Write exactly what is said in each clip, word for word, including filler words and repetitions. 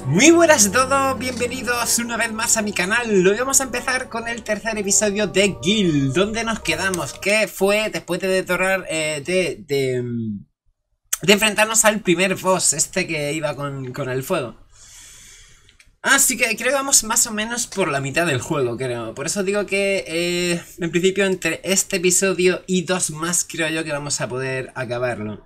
Muy buenas a todos, bienvenidos una vez más a mi canal. Hoy vamos a empezar con el tercer episodio de Guild. ¿Dónde nos quedamos? ¿Qué fue después de detonar, eh, de, de, de enfrentarnos al primer boss, este que iba con, con el fuego? Así que creo que vamos más o menos por la mitad del juego, creo. Por eso digo que, eh, en principio, entre este episodio y dos más, creo yo que vamos a poder acabarlo.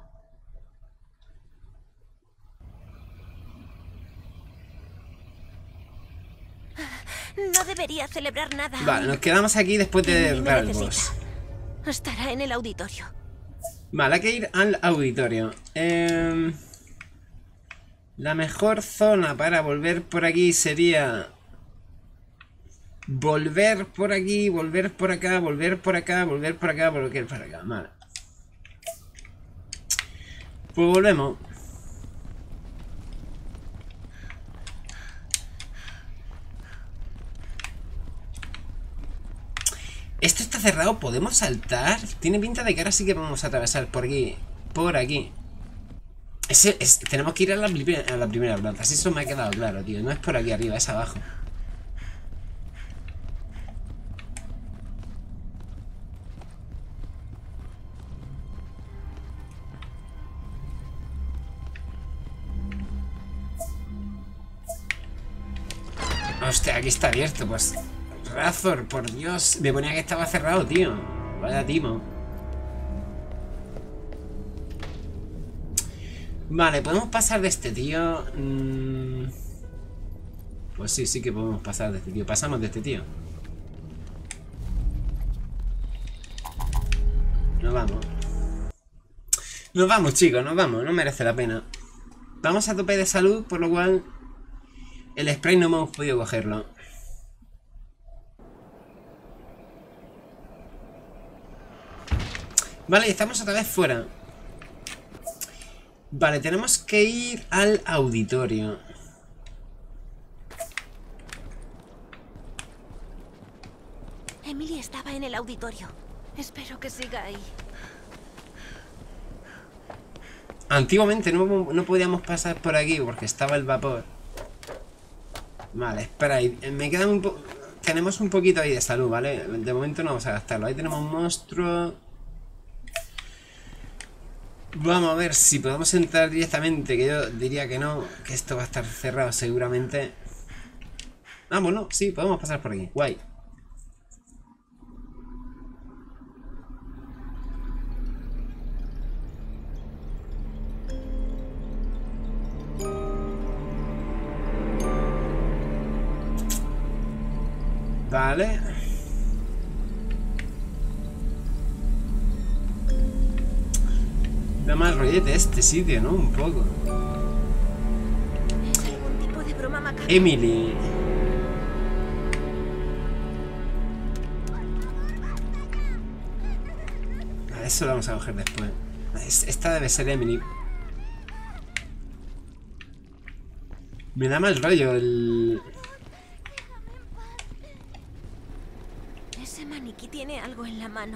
No debería celebrar nada. Vale, hoy. nos quedamos aquí después de Emily me derrotar al necesita. boss. Estará en el auditorio. Vale, hay que ir al auditorio. Eh, la mejor zona para volver por aquí sería... Volver por aquí, volver por acá, volver por acá, volver por acá, volver por acá. Vale. Pues volvemos. Esto está cerrado, ¿podemos saltar? Tiene pinta de que ahora sí que vamos a atravesar por aquí. Por aquí. Ese, es, tenemos que ir a la, a la primera planta. Si eso me ha quedado claro, tío. No es por aquí arriba, es abajo. Hostia, aquí está abierto, pues. Razor, por Dios. Me ponía que estaba cerrado, tío. Vaya timo. Vale, podemos pasar de este tío. Mm... Pues sí, sí que podemos pasar de este tío. Pasamos de este tío. Nos vamos. Nos vamos, chicos, nos vamos. No merece la pena. Vamos a tope de salud, por lo cual el spray no hemos podido cogerlo. Vale, estamos otra vez fuera. Vale, tenemos que ir al auditorio. Emily estaba en el auditorio. Espero que siga ahí. Antiguamente no, no podíamos pasar por aquí porque estaba el vapor. Vale, espera ahí. Me queda un poco... Tenemos un poquito ahí de salud, ¿vale? De momento no vamos a gastarlo. Ahí tenemos un monstruo. Vamos a ver si podemos entrar directamente, que yo diría que no, que esto va a estar cerrado seguramente. Ah, bueno, sí, podemos pasar por aquí. Guay. Vale. Da mal rollete este sitio, ¿no? Un poco. ¿Es algún tipo de broma macabra? Emily. A eso lo vamos a coger después. Esta debe ser Emily. Me da mal rollo el... Ese maniquí tiene algo en la mano.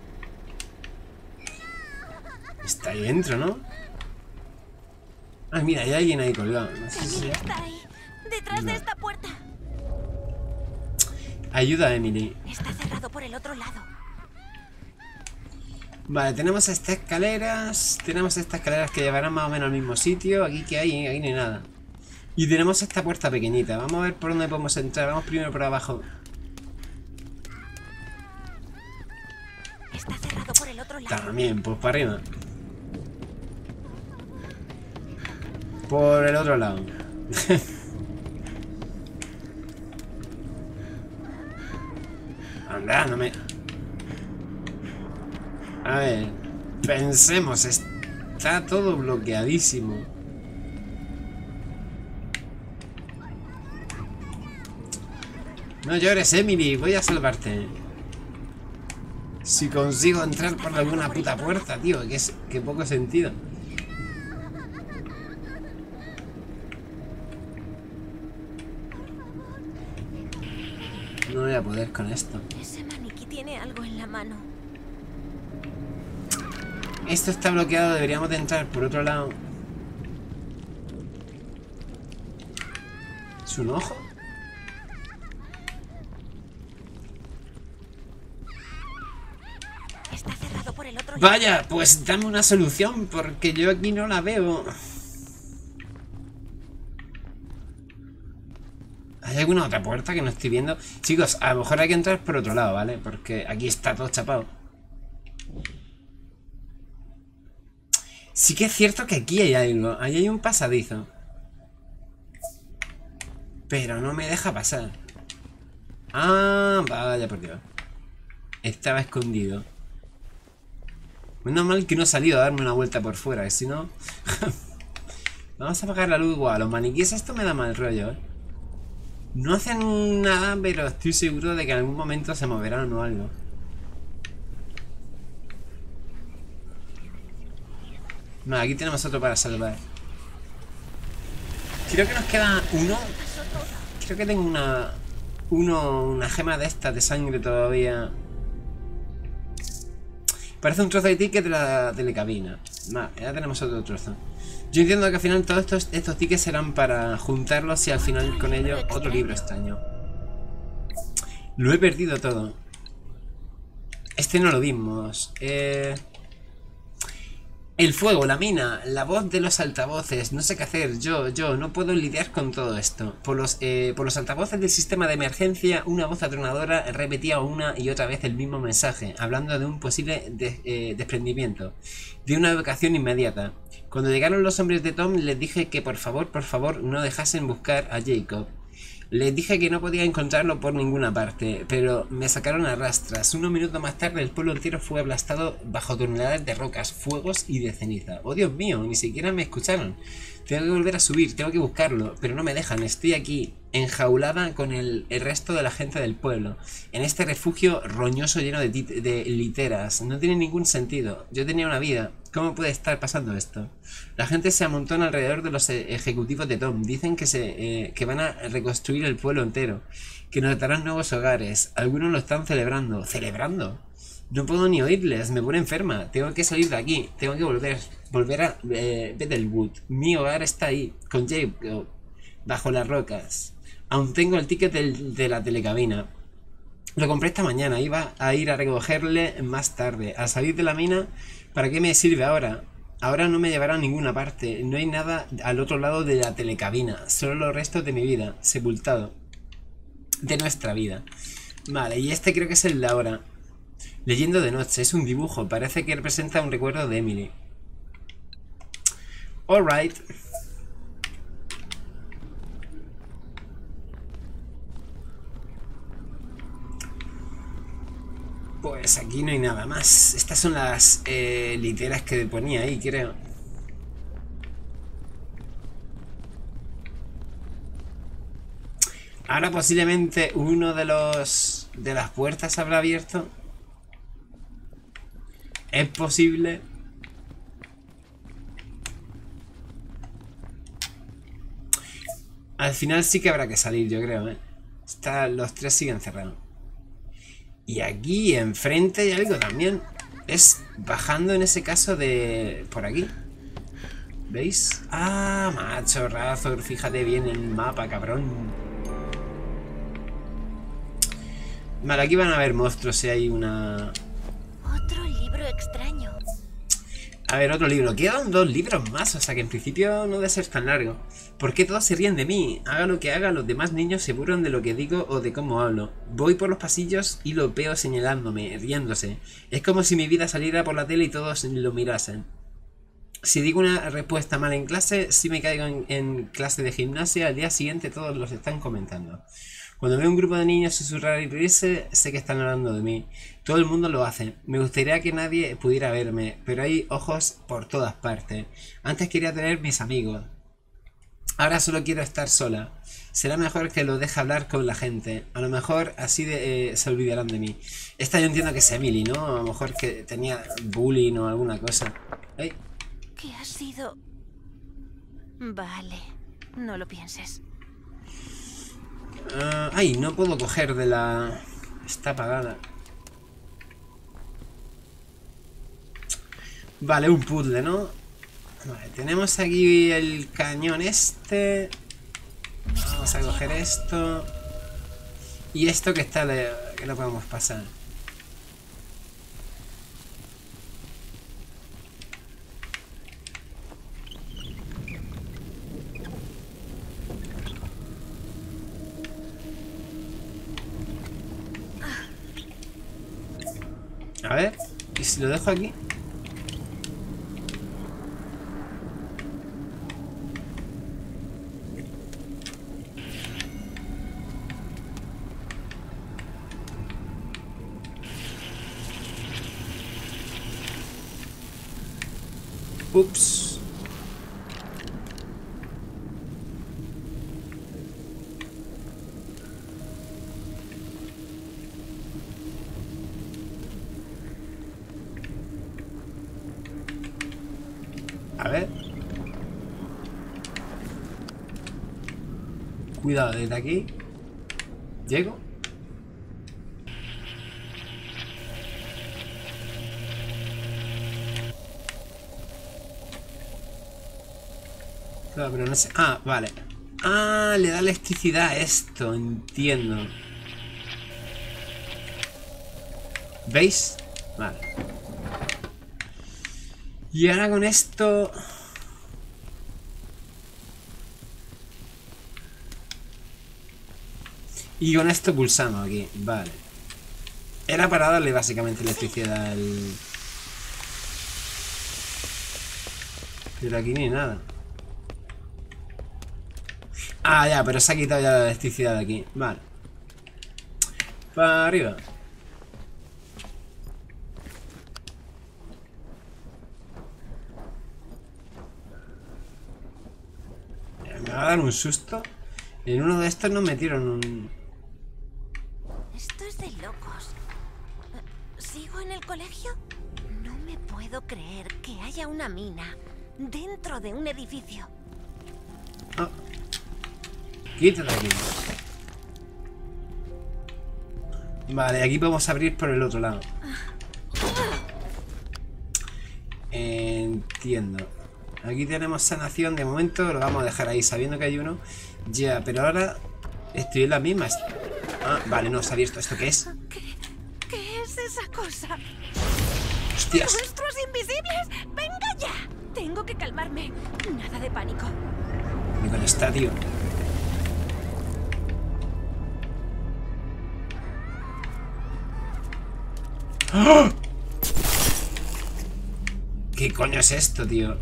Está ahí dentro, ¿no? Ah, mira, hay alguien ahí colgado. No sé si... Emily está ahí, detrás No. de esta puerta. Ayuda a Emily. Está cerrado por el otro lado. Vale, tenemos estas escaleras. Tenemos estas escaleras que llevarán más o menos al mismo sitio. Aquí que hay, aquí no hay nada. Y tenemos esta puerta pequeñita. Vamos a ver por dónde podemos entrar. Vamos primero por abajo. Está cerrado por el otro lado. También, pues para arriba. Por el otro lado. Anda, no me... A ver, pensemos, está todo bloqueadísimo. No llores, Emily, voy a salvarte. Si consigo entrar por alguna puta puerta, tío, que es que poco sentido. No voy a poder con esto. Ese maniquí tiene algo en la mano. Esto está bloqueado, deberíamos de entrar por otro lado. ¿Es un ojo? Está cerrado por el otro. Vaya, pues dame una solución, porque yo aquí no la veo. ¿Hay alguna otra puerta que no estoy viendo? Chicos, a lo mejor hay que entrar por otro lado, ¿vale? Porque aquí está todo chapado. Sí que es cierto que aquí hay algo. Ahí hay un pasadizo. Pero no me deja pasar. Ah, vaya por Dios. Estaba escondido. Menos mal que no he salido a darme una vuelta por fuera, que si no... Vamos a apagar la luz igual. Los maniquíes esto me da mal rollo, ¿eh? No hacen nada, pero estoy seguro de que en algún momento se moverán o algo. Vale, aquí tenemos otro para salvar. Creo que nos queda uno. Creo que tengo una... Uno, una gema de estas de sangre todavía. Parece un trozo de ticket de la telecabina. Vale, ya tenemos otro trozo. Yo entiendo que al final todos estos, estos tickets serán para juntarlos y al final con ello otro libro extraño. Lo he perdido todo. Este no lo vimos. Eh... El fuego, la mina, la voz de los altavoces. No sé qué hacer. Yo, yo, no puedo lidiar con todo esto. Por los, eh, por los altavoces del sistema de emergencia, una voz atronadora repetía una y otra vez el mismo mensaje, hablando de un posible de, eh, desprendimiento, de una evacuación inmediata. Cuando llegaron los hombres de Tom, les dije que por favor, por favor, no dejasen buscar a Jacob. Les dije que no podía encontrarlo por ninguna parte, pero me sacaron a rastras. Unos minutos más tarde el pueblo entero fue aplastado bajo toneladas de rocas, fuegos y de ceniza. ¡Oh, Dios mío! Ni siquiera me escucharon. Tengo que volver a subir, tengo que buscarlo, pero no me dejan. Estoy aquí, enjaulada con el, el resto de la gente del pueblo, en este refugio roñoso lleno de, de literas. No tiene ningún sentido. Yo tenía una vida. ¿Cómo puede estar pasando esto? La gente se amontona alrededor de los ejecutivos de Tom. Dicen que, se, eh, que van a reconstruir el pueblo entero, que nos darán nuevos hogares. Algunos lo están celebrando. ¿Celebrando? No puedo ni oírles, me pone enferma. Tengo que salir de aquí, tengo que volver. Volver a eh, Beetlewood. Mi hogar está ahí, con Jacob, bajo las rocas. Aún tengo el ticket del, de la telecabina. Lo compré esta mañana, iba a ir a recogerle más tarde. Al salir de la mina, ¿para qué me sirve ahora? Ahora no me llevará a ninguna parte. No hay nada al otro lado de la telecabina. Solo los restos de mi vida, sepultado. De nuestra vida. Vale, y este creo que es el de ahora. Leyendo de noche, es un dibujo. Parece que representa un recuerdo de Emily. Alright. Pues aquí no hay nada más. Estas son las eh, literas que ponía ahí, creo. Ahora posiblemente uno de los de las puertas habrá abierto. Es posible. Al final sí que habrá que salir, yo creo, ¿eh? Está, los tres siguen cerrados. Y aquí enfrente hay algo también. Es bajando en ese caso de... por aquí. ¿Veis? Ah, macho, Razor, fíjate bien en el mapa, cabrón. Vale, aquí van a haber monstruos si hay una... Otro libro extraño. A ver, otro libro. Quedan dos libros más, o sea que en principio no debe ser tan largo. ¿Por qué todos se ríen de mí? Haga lo que haga, los demás niños se burlan de lo que digo o de cómo hablo. Voy por los pasillos y los veo señalándome, riéndose. Es como si mi vida saliera por la tele y todos lo mirasen. Si digo una respuesta mal en clase, si me caigo en, en clase de gimnasia, al día siguiente todos los están comentando. Cuando veo un grupo de niños susurrar y reírse, sé que están hablando de mí. Todo el mundo lo hace. Me gustaría que nadie pudiera verme, pero hay ojos por todas partes. Antes quería tener mis amigos. Ahora solo quiero estar sola. Será mejor que lo deje hablar con la gente. A lo mejor así de, eh, se olvidarán de mí. Esta yo entiendo que es Emily, ¿no? A lo mejor que tenía bullying o alguna cosa. ¡Ay! ¿Qué ha sido? Vale, no lo pienses. Uh, ay, no puedo coger de la... Está apagada. Vale, un puzzle, ¿no? Vale, tenemos aquí el cañón este. Vamos Vamos a coger esto. Y esto que está de, que no podemos pasar. A ver, ¿y si lo dejo aquí? Ups. A ver. Cuidado, desde aquí. ¿Llego? Claro, pero no sé. Ah, vale. Ah, le da electricidad a esto, entiendo. ¿Veis? Vale. Y ahora con esto... Y con esto pulsamos aquí, vale. Era para darle básicamente electricidad al... Pero aquí ni nada. Ah, ya, pero se ha quitado ya la electricidad de aquí. Vale. Para arriba. Me va a dar un susto. En uno de estos nos metieron un... Esto es de locos. ¿Sigo en el colegio? No me puedo creer que haya una mina dentro de un edificio. Ah. Quítate aquí. Vale, aquí podemos abrir por el otro lado. Entiendo. Aquí tenemos sanación. De momento lo vamos a dejar ahí sabiendo que hay uno. Ya, pero ahora estoy en la misma. Ah, vale, no, se ha abierto. ¿Esto qué es? ¿Qué, qué es esa cosa? ¡Hostias! ¡Monstruos invisibles! ¡Venga ya! Tengo que calmarme. Nada de pánico. ¿Qué con está, tío? ¡Oh! ¿Qué coño es esto, tío?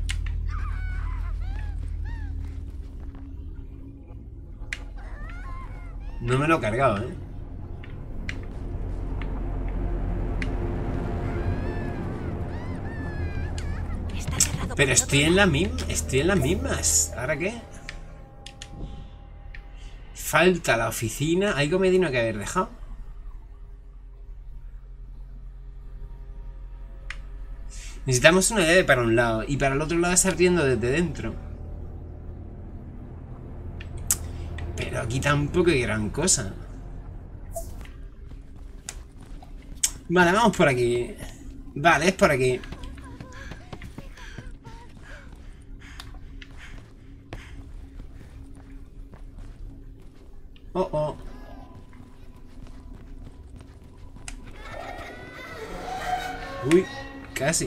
No me lo he cargado, ¿eh? Está cerrado. Pero estoy en la misma, estoy en las mismas. ¿Ahora qué? Falta la oficina. Hay comodino que haber dejado. Necesitamos una llave para un lado y para el otro lado es abriendo desde dentro. Pero aquí tampoco hay gran cosa. Vale, vamos por aquí. Vale, es por aquí. Oh, oh. Uy, casi.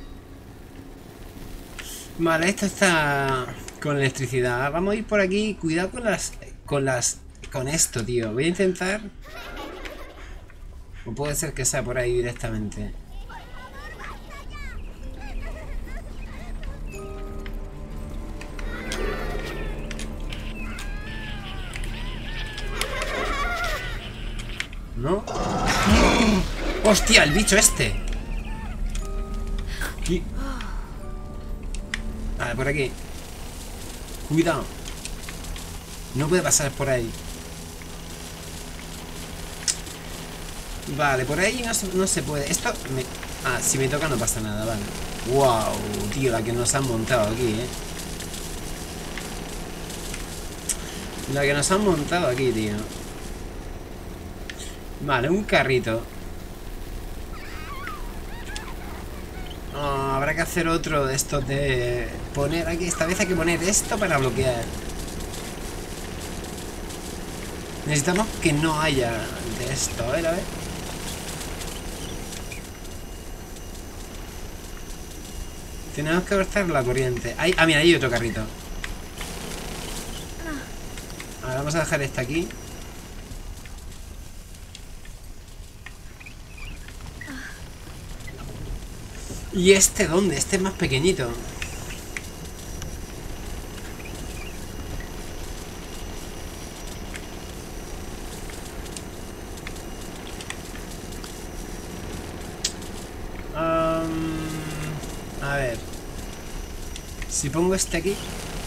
Vale, esto está con electricidad. Vamos a ir por aquí. Cuidado con las... Con las... Con esto, tío. Voy a intentar... O puede ser que sea por ahí directamente. ¿No? ¡Oh! ¡Hostia! El bicho este. Aquí. Vale, por aquí. Cuidado. No puede pasar por ahí. Vale, por ahí no se, no se puede. Esto me... Ah, si me toca no pasa nada, vale. Wow, tío, la que nos han montado aquí, eh. La que nos han montado aquí, tío. Vale, un carrito. Oh, habrá que hacer otro de estos de... Poner aquí, esta vez hay que poner esto para bloquear. Necesitamos que no haya de esto. A ver, a ver. Tenemos que cortar la corriente. Ahí, ah, mira, ahí hay otro carrito. Ahora vamos a dejar este aquí. ¿Y este dónde? Este es más pequeñito. Um, a ver. Si pongo este aquí.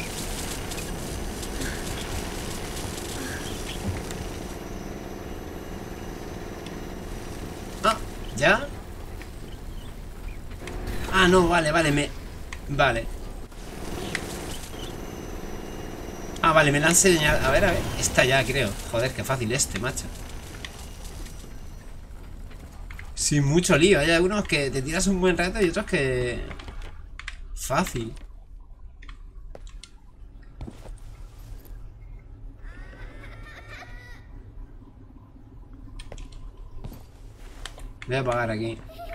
Ah, ¿ya? Ah, no, vale, vale, me... Vale. Ah, vale, me la han enseñado. A ver, a ver. Está ya, creo. Joder, qué fácil este, macho. Sin mucho lío. Hay algunos que te tiras un buen rato y otros que... Fácil. Voy a apagar aquí.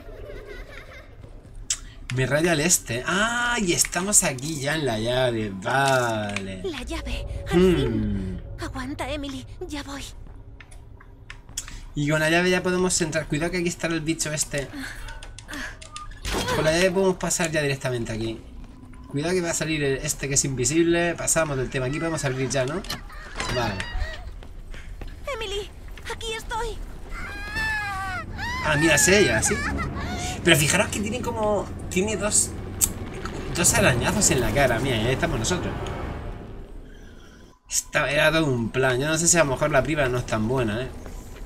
Me raya el este. Ah, y estamos aquí ya en la llave. Vale. La llave, al Hmm. fin. Aguanta, Emily, ya voy. Y con la llave ya podemos entrar. Cuidado que aquí está el bicho este. Con la llave podemos pasar ya directamente aquí. Cuidado que va a salir el este que es invisible. Pasamos del tema. Aquí podemos abrir ya, ¿no? Vale. Emily, aquí estoy. Ah, mira, es ella, sí. Pero fijaros que tiene como... Tiene dos... Dos arañazos en la cara. Mira, ahí estamos nosotros. Esta era todo un plan. Yo no sé si a lo mejor la priva no es tan buena, ¿eh?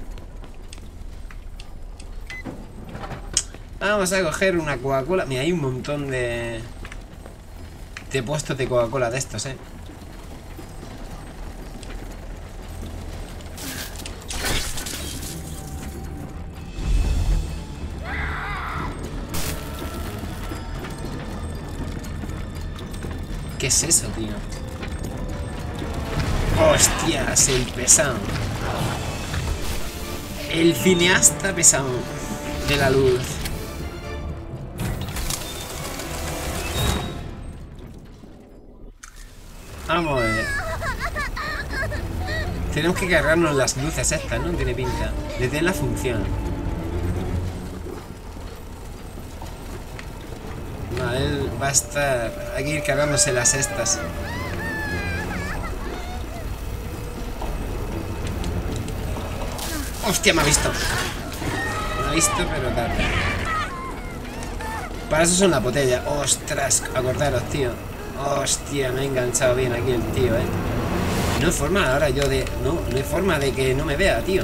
Vamos a coger una Coca-Cola. Mira, hay un montón de... De puestos de Coca-Cola de estos, ¿eh? ¿Qué es eso, tío? ¡Hostias! El pesado. El cineasta pesado de la luz. Vamos a ver. Tenemos que cargarnos las luces estas, ¿no? Tiene pinta. Detén la función. Vale, él va a estar... Hay que ir cargándose las estas. ¡Hostia, me ha visto! Me ha visto, pero tarde. Para eso son la botella. ¡Ostras! Acordaros, tío. ¡Hostia! Me ha enganchado bien aquí el tío, ¿eh? No hay forma ahora yo de... No, no hay forma de que no me vea, tío.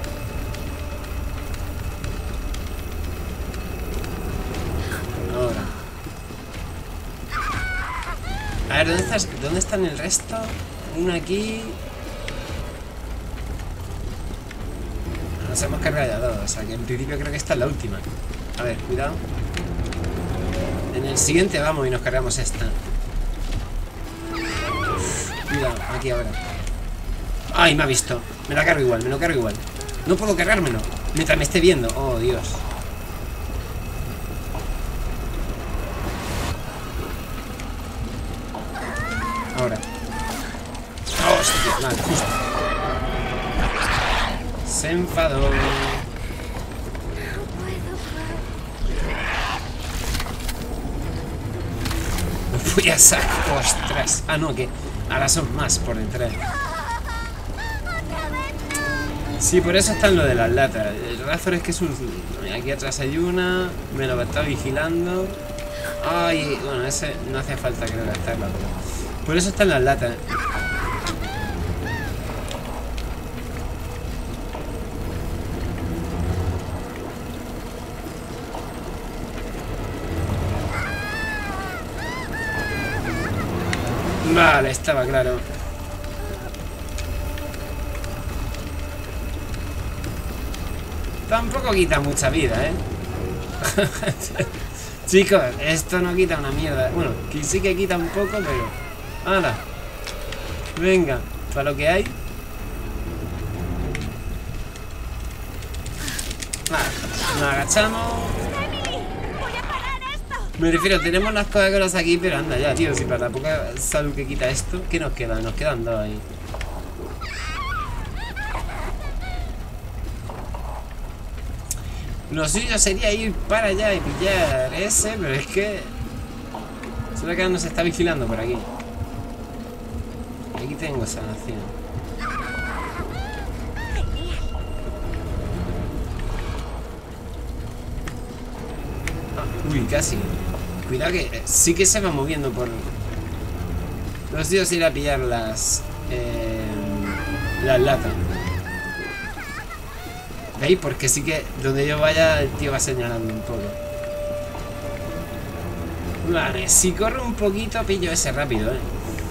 Ahora. A ver, ¿dónde estás? ¿Dónde están el resto? Uno aquí... Nos hemos cargado ya dos, o sea que en principio creo que esta es la última. A ver, cuidado. En el siguiente vamos y nos cargamos esta. Cuidado, aquí ahora. ¡Ay, me ha visto! Me la cargo igual, me lo cargo igual. No puedo cargármelo mientras me esté viendo. ¡Oh, Dios! Ahora. ¡Hostia! Vale, justo. Se enfadó. No puedo No voy a sacar. ¡Ostras! Ah, no, que ahora son más por entrar. Sí, por eso están lo de las latas. El Razor es que es un... Aquí atrás hay una. Me lo está vigilando. Ay, bueno, ese no hace falta creo gastarla. Por eso están las latas. Vale, estaba claro. Tampoco quita mucha vida, ¿eh? Chicos, esto no quita una mierda. Bueno, que sí que quita un poco, pero... ¡Hala! Venga, para lo que hay. Vale, nos agachamos. ¡Emily! ¡Voy a parar esto! Me refiero, tenemos las Coca-Colas aquí, pero anda ya, tío. Si para la poca salud que quita esto, ¿qué nos queda? Nos quedan dos ahí. Lo suyo sería ir para allá y pillar ese, pero es que... se ve que nos está vigilando por aquí. Aquí tengo sanación. Ah, uy, casi. Cuidado que eh, sí que se va moviendo por... Lo suyo es ir a pillar las... Eh, las latas. ¿Veis? Porque sí que donde yo vaya el tío va señalando un poco. Vale, si corro un poquito pillo ese rápido, eh.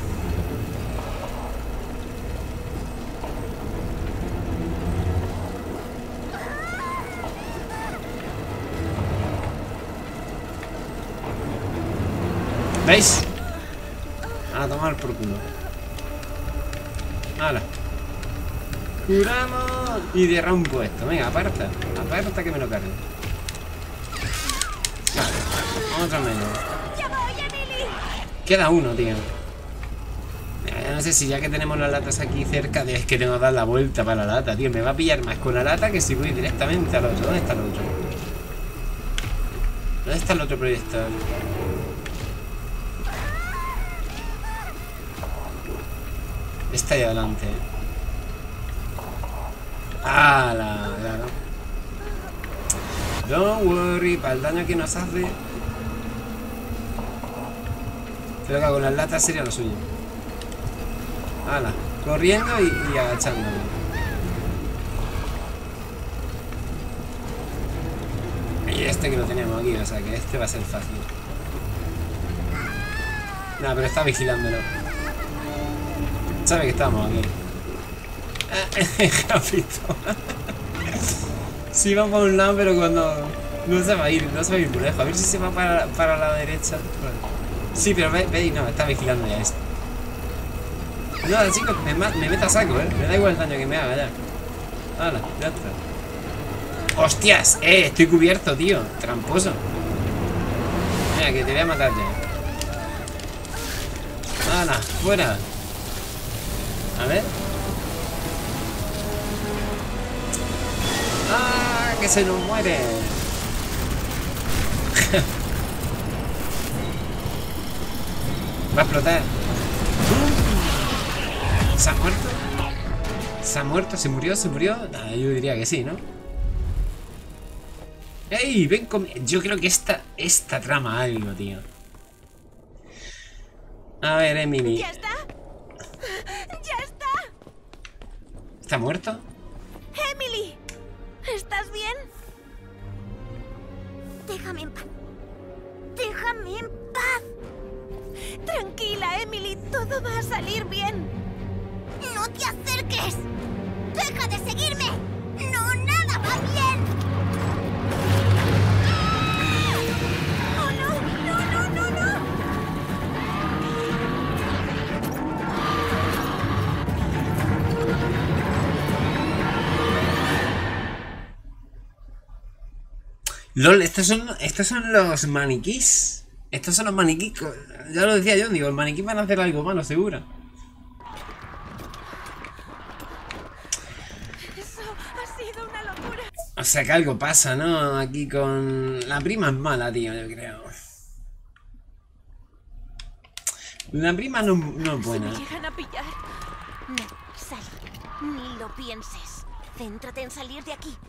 ¿Veis? A tomar por culo. ¡Hala! Curamos y derrumbo esto. Venga, aparta. Aparta que me lo cargue. Vale, otro menos. ¡Ya voy, Emily! Queda uno, tío. Eh, no sé si ya que tenemos las latas aquí cerca, es que tengo que dar la vuelta para la lata, tío. Me va a pillar más con la lata que si voy directamente al otro. ¿Dónde está el otro? ¿Dónde está el otro proyector? Está ahí adelante. Ah, la, claro. Don't worry, para el daño que nos hace. Creo que con las latas sería lo suyo. Hala, corriendo y, y agachándome. Y este que lo teníamos aquí, o sea que este va a ser fácil. No, pero está vigilándolo. Sabe que estamos aquí. Capito. Sí, va para un lado, pero cuando... No se va a ir, no se va a ir muy lejos. A ver si se va para, para la derecha. Bueno. Sí, pero ve, ve y no, está vigilando ya eso. No, chicos, me, me meto a saco, eh. Me da igual el daño que me haga ya. Hala, ya está. ¡Hostias! Eh, estoy cubierto, tío. Tramposo. Mira, que te voy a matar ya. Hala, fuera. A ver. ¡Ah! ¡Que se nos muere! Va a explotar. ¿Se ha muerto? ¿Se ha muerto? ¿Se murió? ¿Se murió? Nah, yo diría que sí, ¿no? ¡Ey! Ven conmigo. Yo creo que esta, esta trama algo, tío. A ver, Emily. ¿Ya está? ¡Ya está! ¿Está muerto? ¡Emily! ¿Estás bien? Déjame en paz. Déjame en paz. Tranquila, Emily. Todo va a salir bien. ¡No te acerques! ¡Deja de seguirme! ¡No, nada va bien! ¡Oh, no! ¡No, no, no, no! LOL, estos son, estos son los maniquís. Estos son los maniquís. Ya lo decía yo, digo, el maniquí van a hacer algo malo, seguro. Eso ha sido una locura. O sea que algo pasa, ¿no? Aquí con... La prima es mala, tío, yo creo. La prima no, no es buena. Si me llegan a pillar. No, sal. Ni lo pienses. Céntrate en salir de aquí.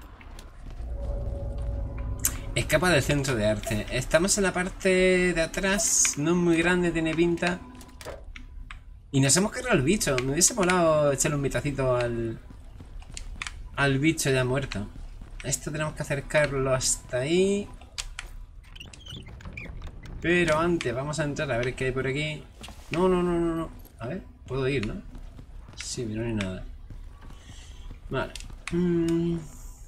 Escapa del centro de arte. Estamos en la parte de atrás. No es muy grande, tiene pinta. Y nos hemos cargado el bicho. Me hubiese molado echarle un vistacito al... Al bicho ya muerto. Esto tenemos que acercarlo hasta ahí. Pero antes vamos a entrar a ver qué hay por aquí. No, no, no, no, no. A ver, puedo ir, ¿no? Sí, pero no hay nada. Vale. Mm.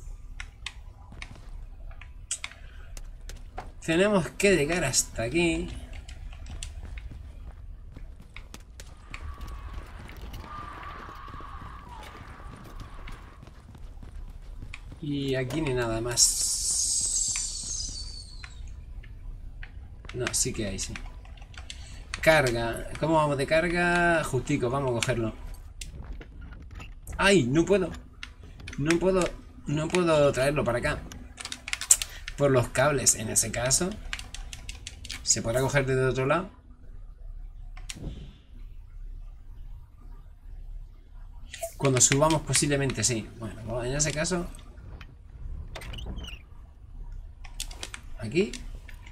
Tenemos que llegar hasta aquí. Y aquí ni nada más. No, sí que hay, sí. Carga. ¿Cómo vamos de carga? Justico, vamos a cogerlo. ¡Ay! No puedo. No puedo. No puedo traerlo para acá. Por los cables. En ese caso, ¿se podrá coger desde otro lado? Cuando subamos posiblemente sí. Bueno, en ese caso, aquí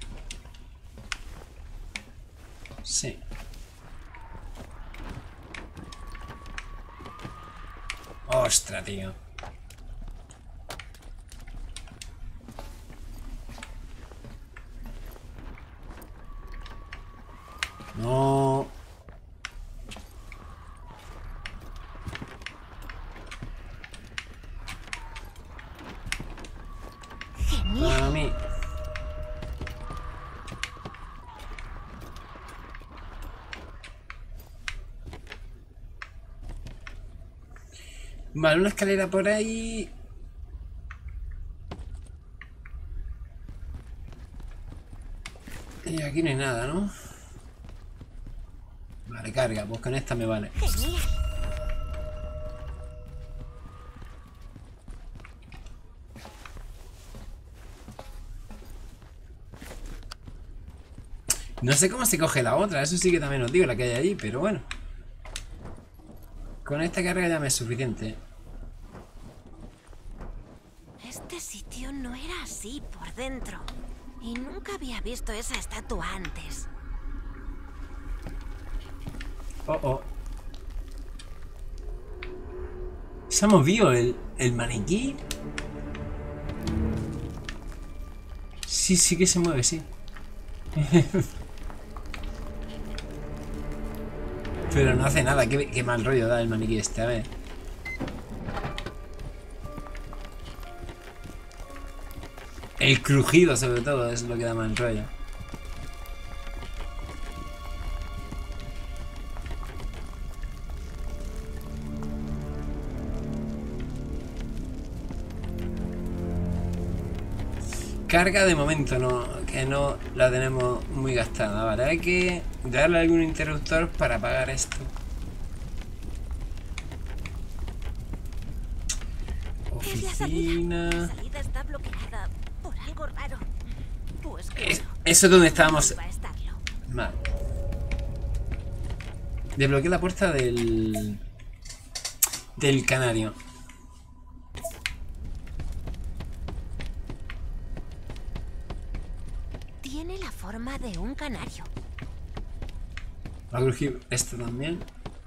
sí. Ostras, tío. No. Para mí. Vale, una escalera por ahí. Y aquí no hay nada, ¿no? Vale, carga, pues con esta me vale. Genial. No sé cómo se coge la otra, eso sí que también os digo, la que hay allí, pero bueno. Con esta carga ya me es suficiente. Este sitio no era así por dentro. Y nunca había visto esa estatua antes. Oh, oh. ¿Se ha movido el, el maniquí? Sí, sí que se mueve, sí. Pero no hace nada, qué, qué mal rollo da el maniquí este, a ver. El crujido sobre todo es lo que da mal rollo. Carga de momento no, que no la tenemos muy gastada, vale, hay que darle algún interruptor para apagar esto. Es la salida. Oficina. La salida está bloqueada por algo raro. Pues claro, Es- eso es donde estábamos. iba a estarlo. Vale. Desbloqueé la puerta del del canario. Tiene la forma de un canario. Va a crujir esto también.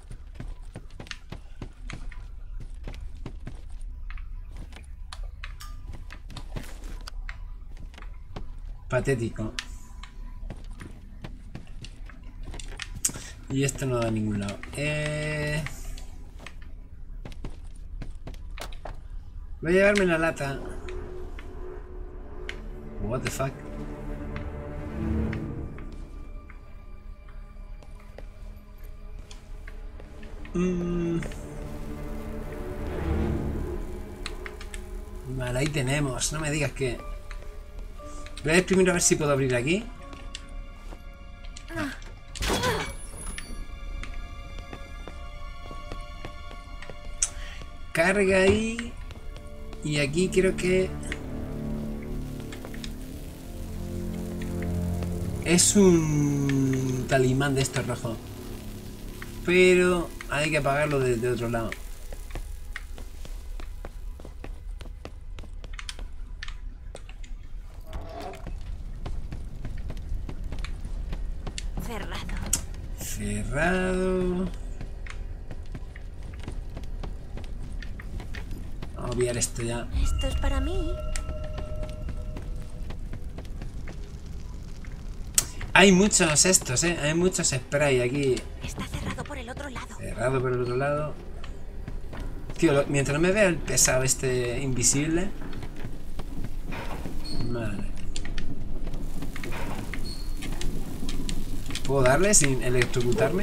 Patético. Y esto no da a ningún lado. Eh... Voy a llevarme la lata. What the fuck. Mm. Vale, ahí tenemos. No me digas que... Voy a ver primero a ver si puedo abrir aquí. Carga ahí. Y aquí creo que... Es un talismán de estos rojos. Pero hay que apagarlo desde otro lado. Cerrado. Cerrado. Vamos a obviar esto ya. Esto es para mí. Hay muchos estos, eh. Hay muchos spray aquí. Está cerrado por el otro lado. Cerrado por el otro lado. Tío, lo- mientras no me vea el pesado este invisible. Vale. ¿Puedo darle sin electrocutarme?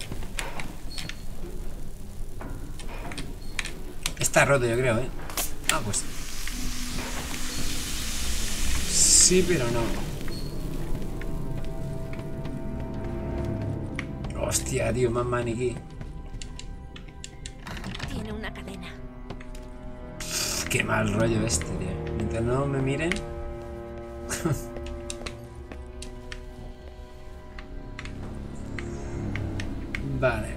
Está roto, yo creo, eh. Ah, pues... sí, pero no. Hostia, tío, más maniquí. Tiene una cadena. Pff, qué mal rollo este, tío. Mientras no me miren... Vale.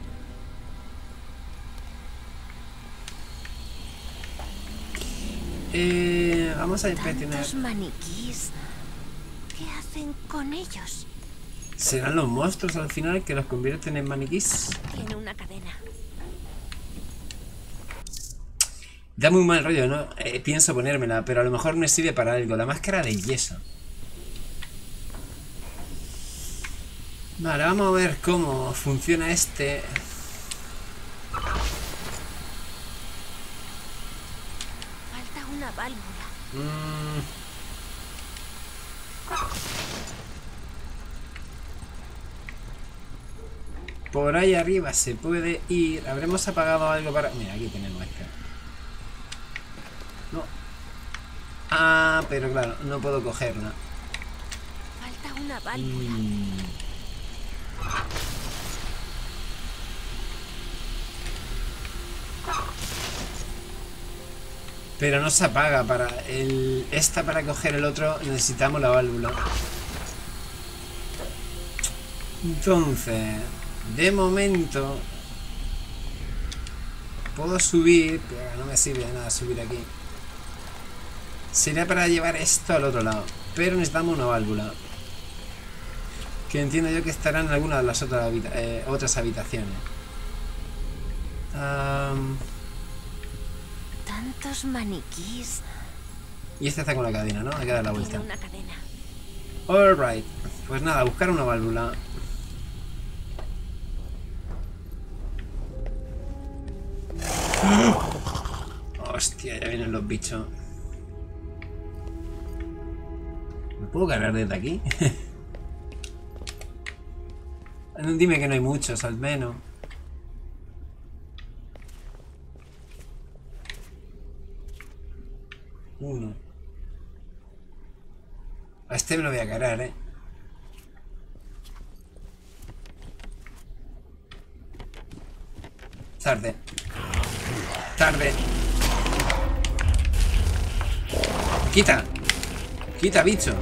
Eh, vamos a inspeccionar. ¿Tantos maniquís? ¿Qué hacen con ellos? ¿Serán los monstruos al final que los convierten en maniquís? Tiene una cadena. Da muy mal rollo, ¿no? Eh, pienso ponérmela, pero a lo mejor me sirve para algo. La máscara de yeso. Vale, vamos a ver cómo funciona este. Falta una válvula. Mm. Por ahí arriba se puede ir. ¿Habremos apagado algo para...? Mira, aquí tenemos esto. No. Ah, pero claro, no puedo cogerla. Falta una válvula. Mm. Pero no se apaga. Para el esta para coger el otro necesitamos la válvula. Entonces, de momento puedo subir, pero no me sirve de nada subir aquí. Sería para llevar esto al otro lado, pero necesitamos una válvula. Que entiendo yo que estará en alguna de las otras, habita eh, otras habitaciones. Um, Tantos maniquís. y este está con la cadena, ¿no? Hay que dar la Tiene vuelta. una cadena. Alright. Pues nada, buscar una válvula. Hostia, ya vienen los bichos. ¿Me puedo cargar desde aquí? Dime que no hay muchos, al menos. Uno. A este me lo voy a cargar, eh. Tarde. Tarde. Quita. Quita, bicho.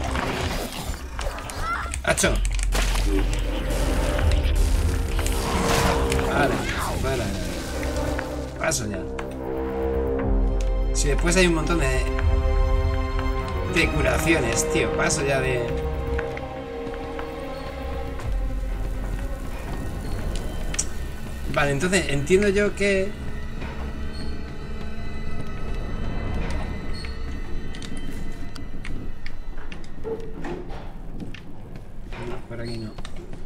Hacho. Vale. Vale. Paso ya. Si después hay un montón de... de curaciones, tío. Paso ya de... Vale, entonces entiendo yo que... No, por aquí no.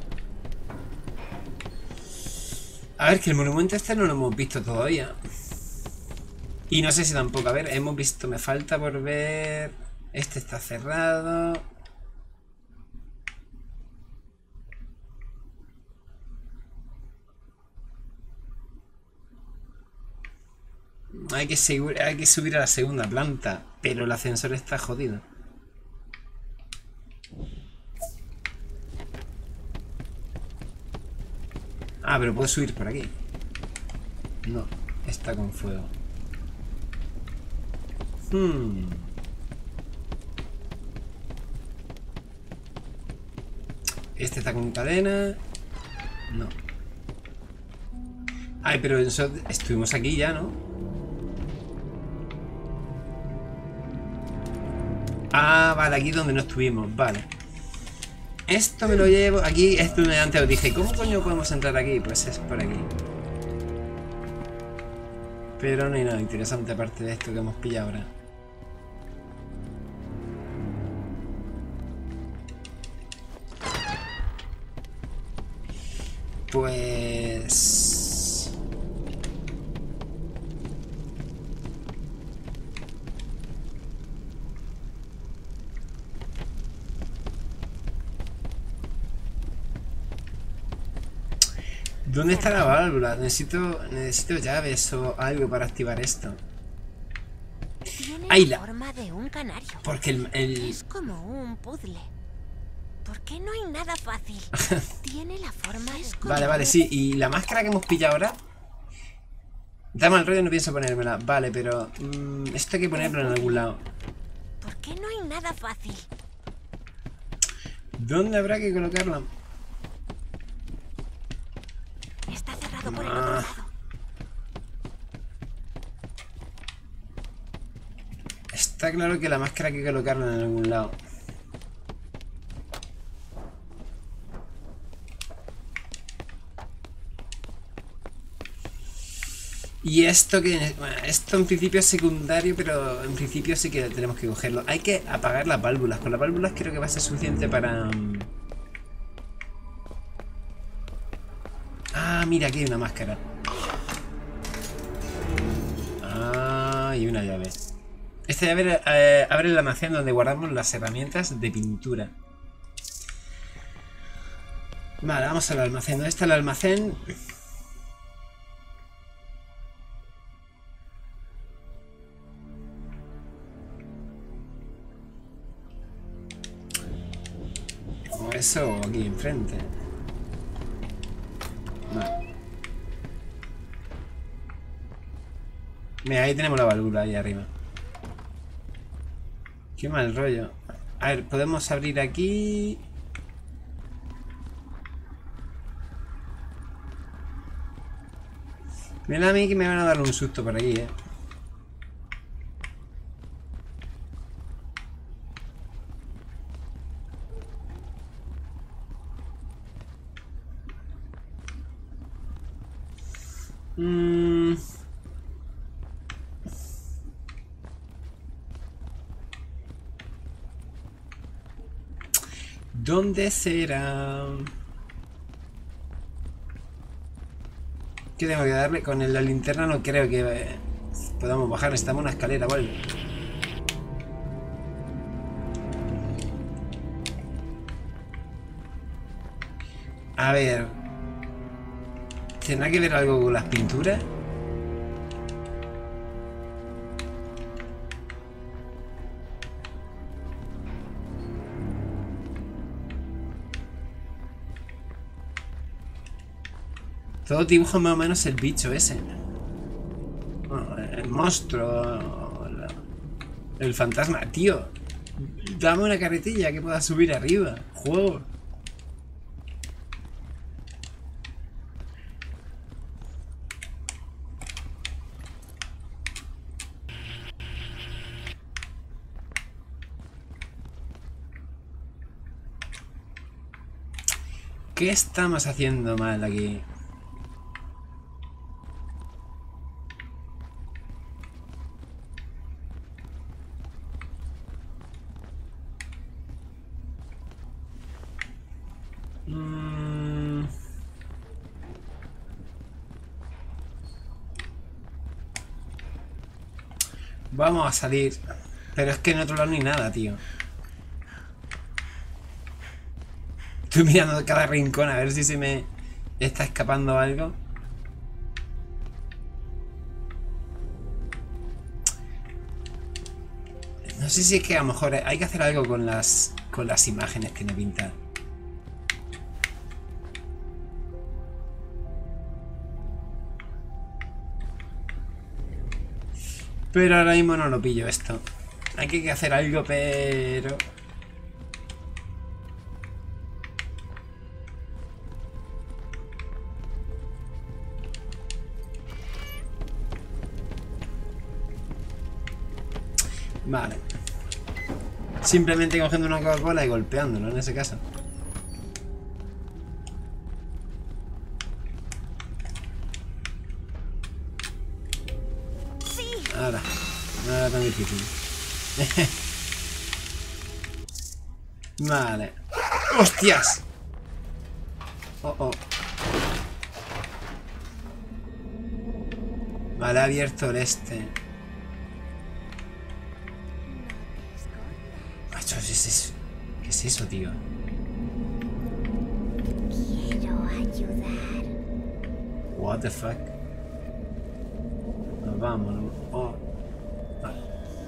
A ver, que el monumento este no lo hemos visto todavía. Y no sé si tampoco. A ver, hemos visto... Me falta por ver... Este está cerrado... Hay que, hay que subir a la segunda planta, pero el ascensor está jodido. Ah, pero puedo subir por aquí. No, está con fuego. Hmm. Este está con cadena. No. Ay, pero eso, estuvimos aquí ya, ¿no? Ah, vale, aquí donde no estuvimos, vale. Esto me lo llevo... Aquí es donde antes os dije, ¿cómo coño podemos entrar aquí? Pues es por aquí. Pero no hay nada interesante aparte de esto que hemos pillado ahora. Pues... ¿Dónde está la válvula? Necesito, necesito llaves o algo para activar esto. Tiene Ahí la la... forma de un canario. Porque el... el... Es como un puzzle. ¿Por qué no hay nada fácil? Tiene la forma de... Vale, vale, sí. Y la máscara que hemos pillado ahora... Da mal rollo, no pienso ponérmela. Vale, pero... Mmm, esto hay que ponerlo en algún lado. ¿Por qué no hay nada fácil? ¿Dónde habrá que colocarla? Está cerrado por el Ah. otro lado. Está claro que la máscara hay que colocarla en algún lado. Y esto que... Bueno, esto en principio es secundario, pero en principio sí que tenemos que cogerlo. Hay que apagar las válvulas. Con las válvulas creo que va a ser suficiente para... Ah, mira, aquí hay una máscara. Ah, y una llave. Esta llave eh, abre el almacén donde guardamos las herramientas de pintura. Vale, vamos al almacén. ¿Dónde está el almacén? O eso aquí enfrente. Vale. Mira, ahí tenemos la válvula ahí arriba. Qué mal rollo. A ver, podemos abrir aquí. Mira a mí que me van a dar un susto por aquí, eh. Mm. ¿Dónde será? ¿Qué tengo que darle? Con la linterna no creo que eh, podamos bajar. Necesitamos una escalera, ¿vale? A ver. ¿Tendrá que ver algo con las pinturas? Todos dibujan más o menos el bicho ese. Bueno, el monstruo. la- El fantasma. Tío, dame una carretilla que pueda subir arriba. Juego. ¿Qué estamos haciendo mal aquí? Mm. Vamos a salir. Pero es que en otro lado no hay nada, tío. Estoy mirando cada rincón a ver si se me está escapando algo. No sé si es que a lo mejor hay que hacer algo con las con las imágenes que me pintan. Pero ahora mismo no lo pillo esto. Hay que hacer algo, pero... Vale. Simplemente cogiendo una Coca-Cola y golpeándolo en ese caso. Ahora, no era tan difícil. Vale. ¡Hostias! Oh, oh. Vale, ha abierto el este. Macho, ¿qué es eso? ¿Qué es eso, tío? Quiero ayudar. What the fuck? Nos vamos, ¿no? Oh. Vale.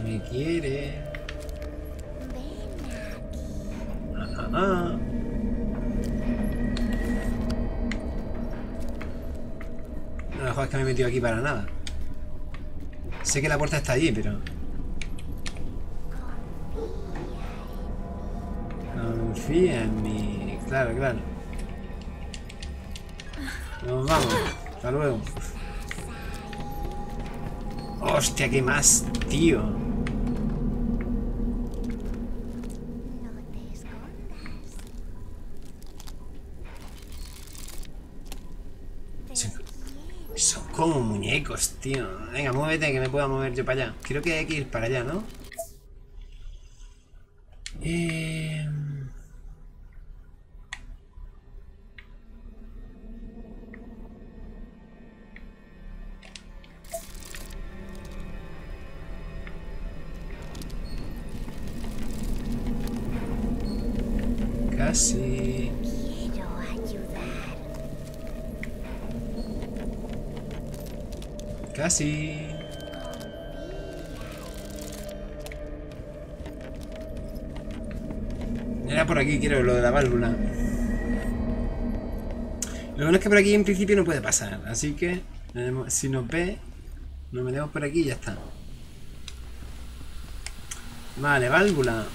me quiere. Ah, ah, ah. No, mejor es que me he metido aquí para nada. Sé que la puerta está allí, pero... Confía en mí. Claro, claro. Nos vamos. Hasta luego. Hostia, ¿qué más, tío? Son, son como muñecos, tío. Venga, muévete que me pueda mover yo para allá. Creo que hay que ir para allá, ¿no? Eh... Casi. Quiero ayudar. Casi. Era por aquí, quiero lo de la válvula. Lo bueno es que por aquí en principio no puede pasar. Así que si nos ve, nos metemos por aquí y ya está. Vale, válvula.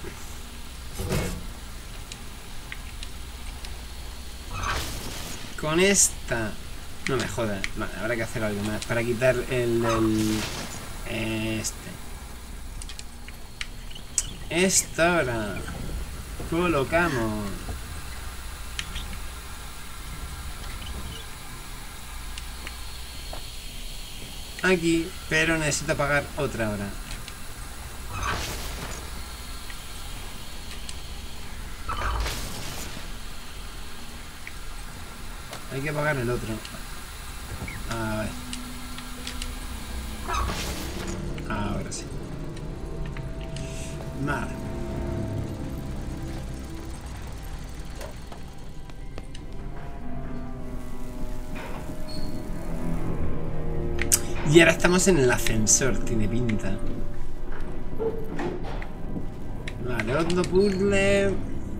Con esta... No me jodas. Vale, habrá que hacer algo más para quitar el... el este. Esto ahora. Colocamos. Aquí, pero necesito pagar otra hora. Hay que pagar el otro. A ver. Ahora sí. Vale. Y ahora estamos en el ascensor, tiene pinta. Vale, otro puzzle.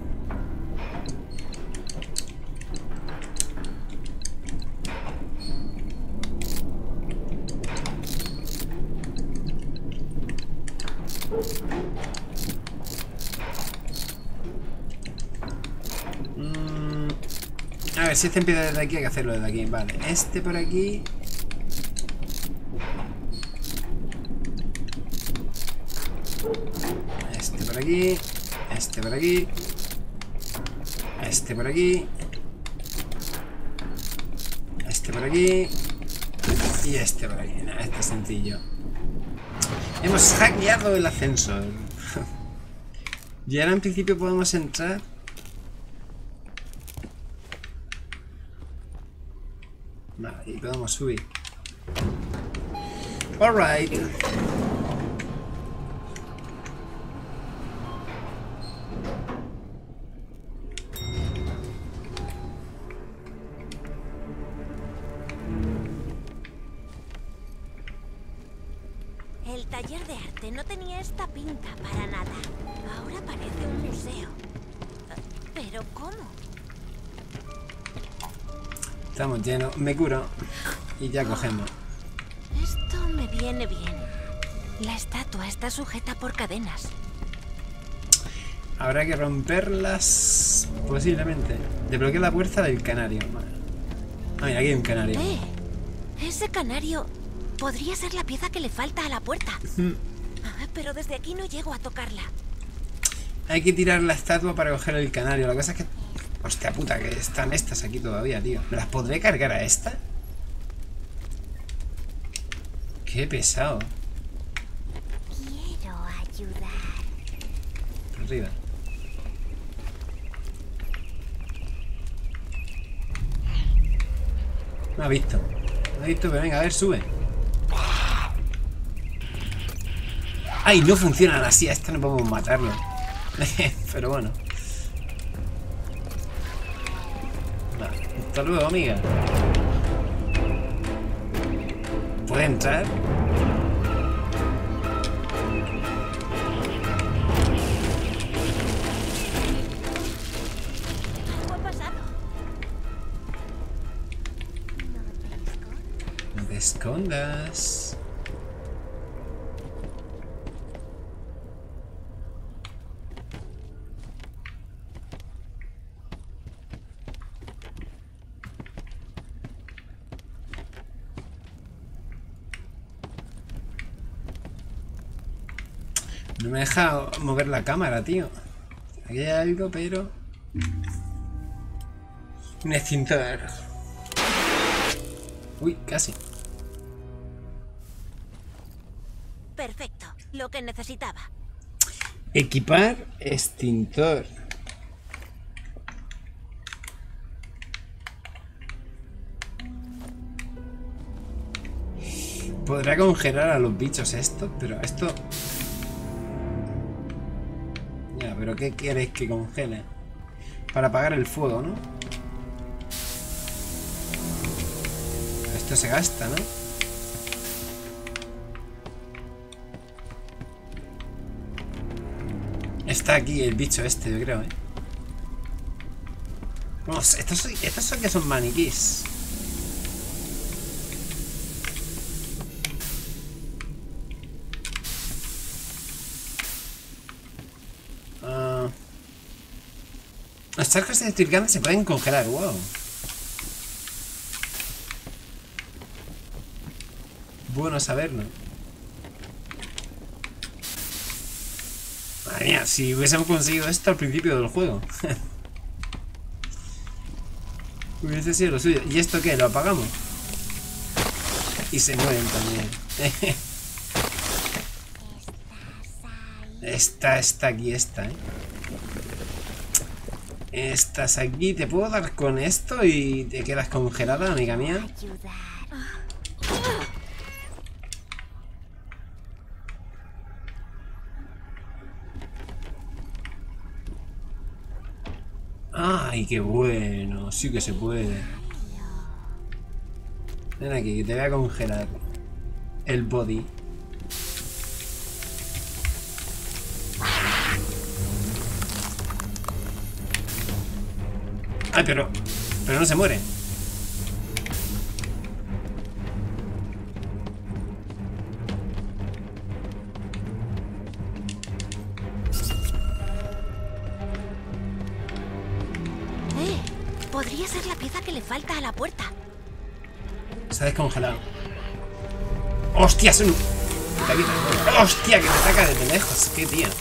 Mm, a ver, si este empieza desde aquí, hay que hacerlo desde aquí. Vale, este por aquí. Este por aquí. Este por aquí. Este por aquí. Este por aquí. Y este por aquí. Nah, este es sencillo. Hemos hackeado el ascensor. Y ahora en principio podemos entrar. Vale, y podemos subir. Alright. El taller de arte no tenía esta pinta para nada. Ahora parece un museo. ¿Pero cómo? Estamos llenos. Me curo. Y ya cogemos. Esto me viene bien. La estatua está sujeta por cadenas. Habrá que romperlas. Posiblemente. Desbloquea la puerta del canario. Ah, mira, aquí hay un canario. Eh, ese canario podría ser la pieza que le falta a la puerta. Ah, pero desde aquí no llego a tocarla. Hay que tirar la estatua para coger el canario. La cosa es que... Hostia puta, que están estas aquí todavía, tío. ¿Me las podré cargar a esta? Qué pesado. Quiero ayudar. Por arriba. No ha visto. No ha visto, pero venga, a ver, sube. ¡Ay! No funcionan así. A esta no podemos matarlo. Pero bueno. Vale, hasta luego, amiga. ¿Puede entrar? te escondas. No me deja mover la cámara, tío. Aquí hay algo, pero... un extintor. Uy, casi. Perfecto, lo que necesitaba. Equipar extintor. Podrá congelar a los bichos esto, pero esto... ya, pero ¿qué queréis que congele? Para apagar el fuego, ¿no? Esto se gasta, ¿no? Está aquí el bicho este, yo creo, ¿eh? Vamos, estos, estos son que son maniquís. Uh, las charcas electrificantes se pueden congelar, wow. Bueno saberlo. Madre mía, si hubiésemos conseguido esto al principio del juego. Hubiese sido lo suyo. ¿Y esto qué? ¿Lo apagamos? Y se mueren también. Esta está aquí, esta, ¿eh? Estás aquí. ¿Te puedo dar con esto y te quedas congelada, amiga mía? ¡Ay, qué bueno! Sí que se puede. Ven aquí, que te voy a congelar el body. ¡Ay, pero... pero no se muere! Podría ser la pieza que le falta a la puerta. Se ha descongelado. ¡Hostia! Es un... ¡hostia! Que me ataca desde lejos. ¡Qué tía!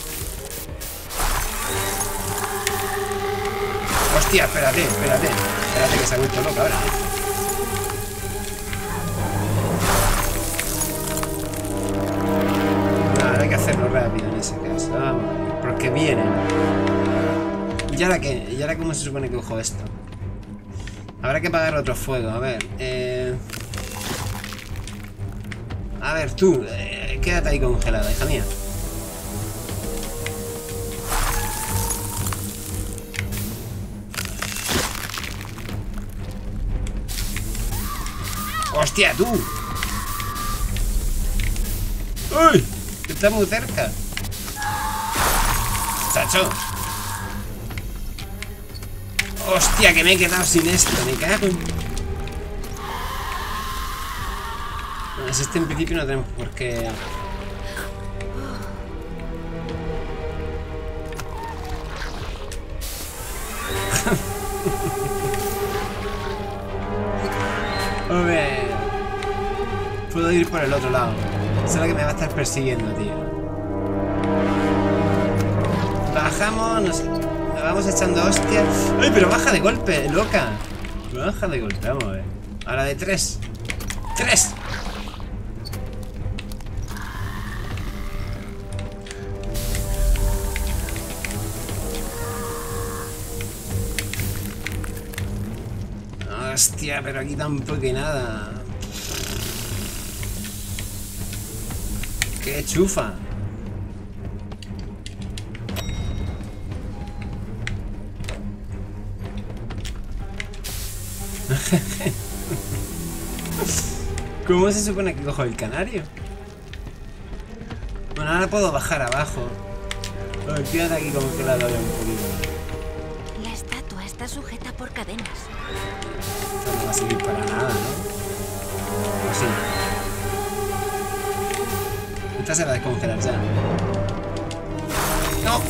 ¡Hostia! Espérate, espérate. Espérate que se ha vuelto loca ahora, ¿eh? Nada, hay que hacerlo rápido en ese caso. Vamos, porque vienen. ¿Y ahora qué? ¿Y ahora cómo se supone que cojo esto? Habrá que apagar otro fuego, a ver. Eh... A ver, tú, eh, quédate ahí congelada, hija mía. ¡Hostia, tú! ¡Uy! Está muy cerca. ¡Chacho! ¡Hostia, que me he quedado sin esto! Me cago en... Bueno, si este en principio no tenemos por qué... Hombre... Puedo ir por el otro lado. Solo que me va a estar persiguiendo, tío. Bajamos, nos... nos vamos echando hostias. ¡Ay, pero baja de golpe, loca! Baja de golpe, vamos a ver. Ahora de tres. ¡Tres! Hostia, pero aquí tampoco hay nada. ¡Qué chufa! ¿Cómo se supone que cojo el canario? Bueno, ahora puedo bajar abajo. Oh, quédate aquí como que la doy un poquito. La estatua está sujeta por cadenas. Esto no va a servir para nada, ¿no? ¿O sí? Esta se va a descongelar ya. ¡No!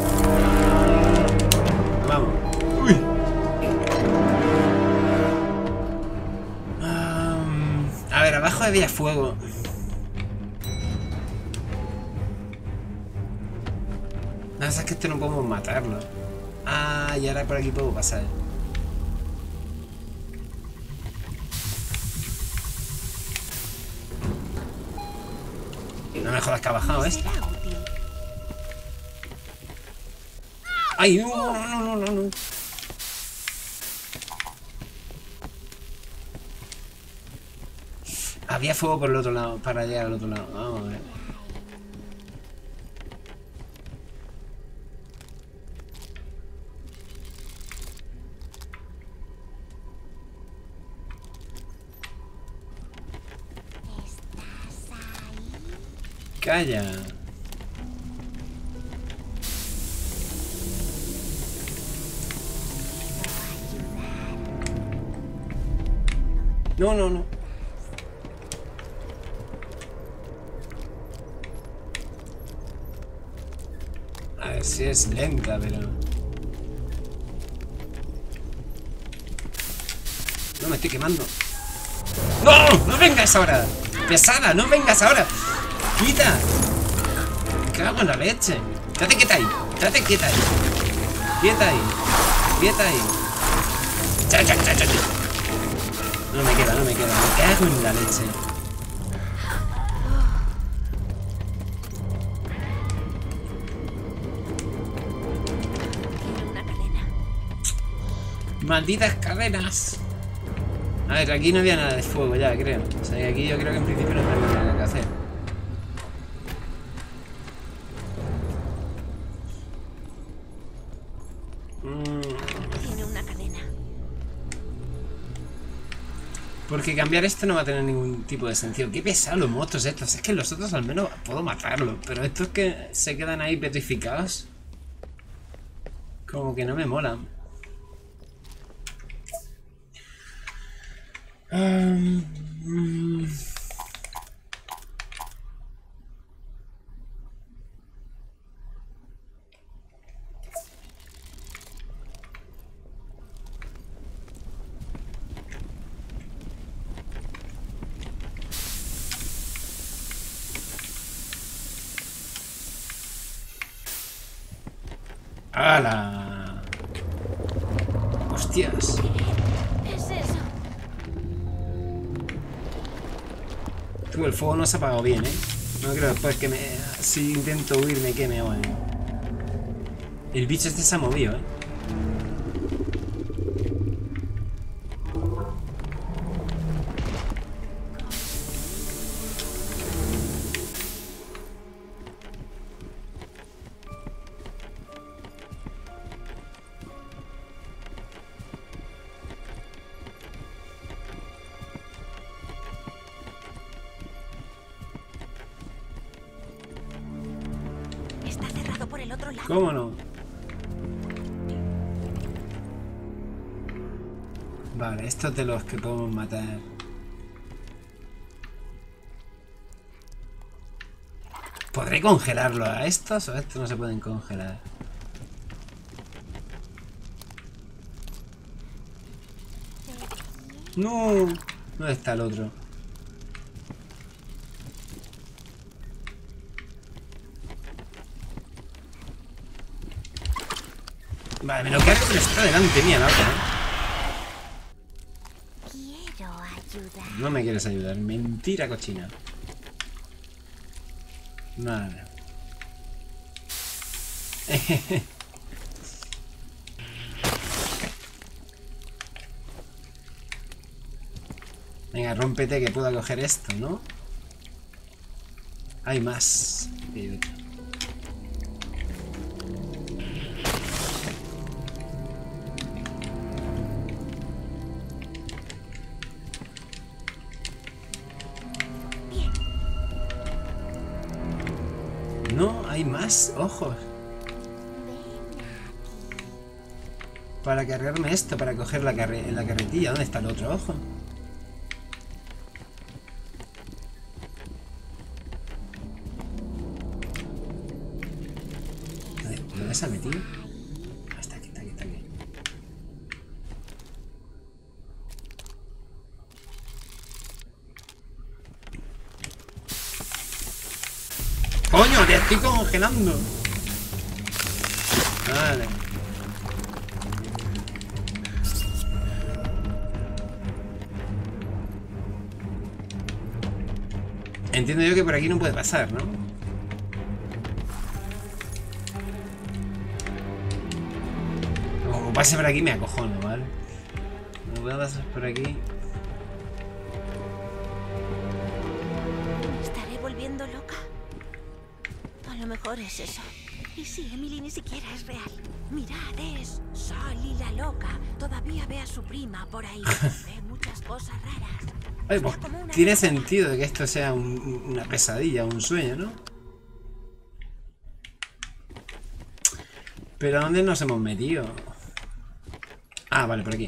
Vamos. ¡Uy! Um, a ver, abajo había fuego. No, es que este no podemos matarlo. Ah, y ahora por aquí puedo pasar. No me jodas que ha bajado esto. ¡Ay, no, no, no, no, no! Había fuego por el otro lado, para llegar al otro lado. Vamos a ver. Calla. No, no, no. A ver si es lenta, pero... No, me estoy quemando. ¡No! ¡No vengas ahora! ¡Pesada! ¡No vengas ahora! ¡Quita! Me cago en la leche. Quédate quieta ahí. Quédate quieta ahí. Quieta ahí. Quieta ahí. Cha, cha, cha, cha. No me queda, no me queda. Me cago en la leche. Una cadena. Malditas cadenas. A ver, aquí no había nada de fuego ya, creo. O sea, que aquí yo creo que en principio no tenemos nada que hacer. Tiene una cadena. Porque cambiar esto no va a tener ningún tipo de sentido. Qué pesados los monstruos estos. Es que los otros al menos puedo matarlos. Pero estos que se quedan ahí petrificados, como que no me molan. Um, um. ¡Hala! ¡Hostias! ¿Qué es eso? Tú, el fuego no se ha apagado bien, ¿eh? No creo después que me... Si intento huir me queme o algo. El bicho este se ha movido, ¿eh? Está cerrado por el otro lado. ¿Cómo no? Vale, estos de los que podemos matar. ¿Podré congelarlo a estos o estos no se pueden congelar? No, ¿dónde está el otro? Vale, me lo quedo pero está delante mía la otra, ¿eh? Quiero ayudar. No me quieres ayudar, mentira cochina. Vale. Venga, rómpete que pueda coger esto, ¿no? Hay más. Hay otro. No, hay más ojos. Para cargarme esto, para coger la, carre la carretilla. ¿Dónde está el otro ojo? ¿Dónde se ha metido? Ah, está aquí, está aquí, está aquí. ¡Coño! ¡Te estoy congelando! Vale. Entiendo yo que por aquí no puede pasar, ¿no? Como pase por aquí me acojono, ¿vale? No puedo pasar por aquí. ¿Me estaré volviendo loca? A lo mejor es eso. Y si Emily ni siquiera es real. Mirad, es Sally la loca. Todavía ve a su prima por ahí. Ve muchas cosas raras. Ay, pues, tiene sentido de que esto sea un, una pesadilla, un sueño, ¿no? Pero ¿a dónde nos hemos metido? Ah, vale, por aquí.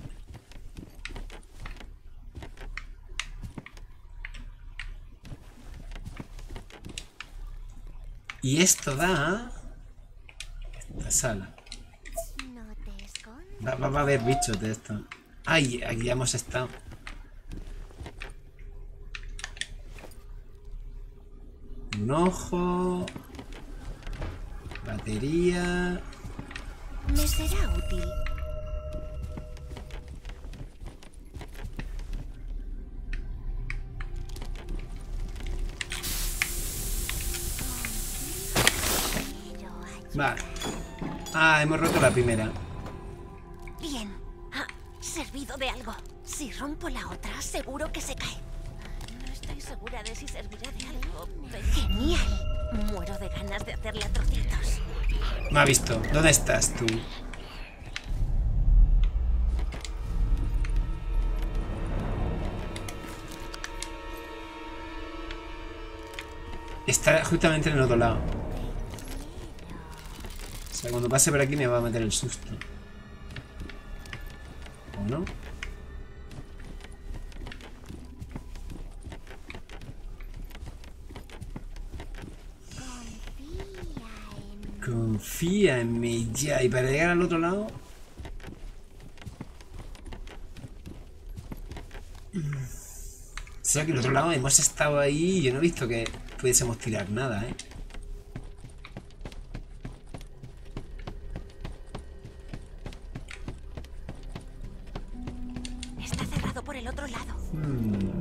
Y esto da a esta sala. Va, va, va a haber bichos de esto. Ay, aquí ya hemos estado. Un ojo. Batería. Me será útil. Vale. Ah, hemos roto la primera. Bien. Ha servido de algo. Si rompo la otra, seguro que se cae. No estoy segura de si servirá de algo, pero... ¡Genial! Muero de ganas de hacerle a trocitos. Me ha visto. ¿Dónde estás tú? Está justamente en el otro lado. O sea, cuando pase por aquí me va a meter el susto. ¿O no? Confía en mí ya. Y para llegar al otro lado... O sea que al otro lado hemos estado ahí y yo no he visto que pudiésemos tirar nada, ¿eh? Está cerrado por el otro lado. Hmm.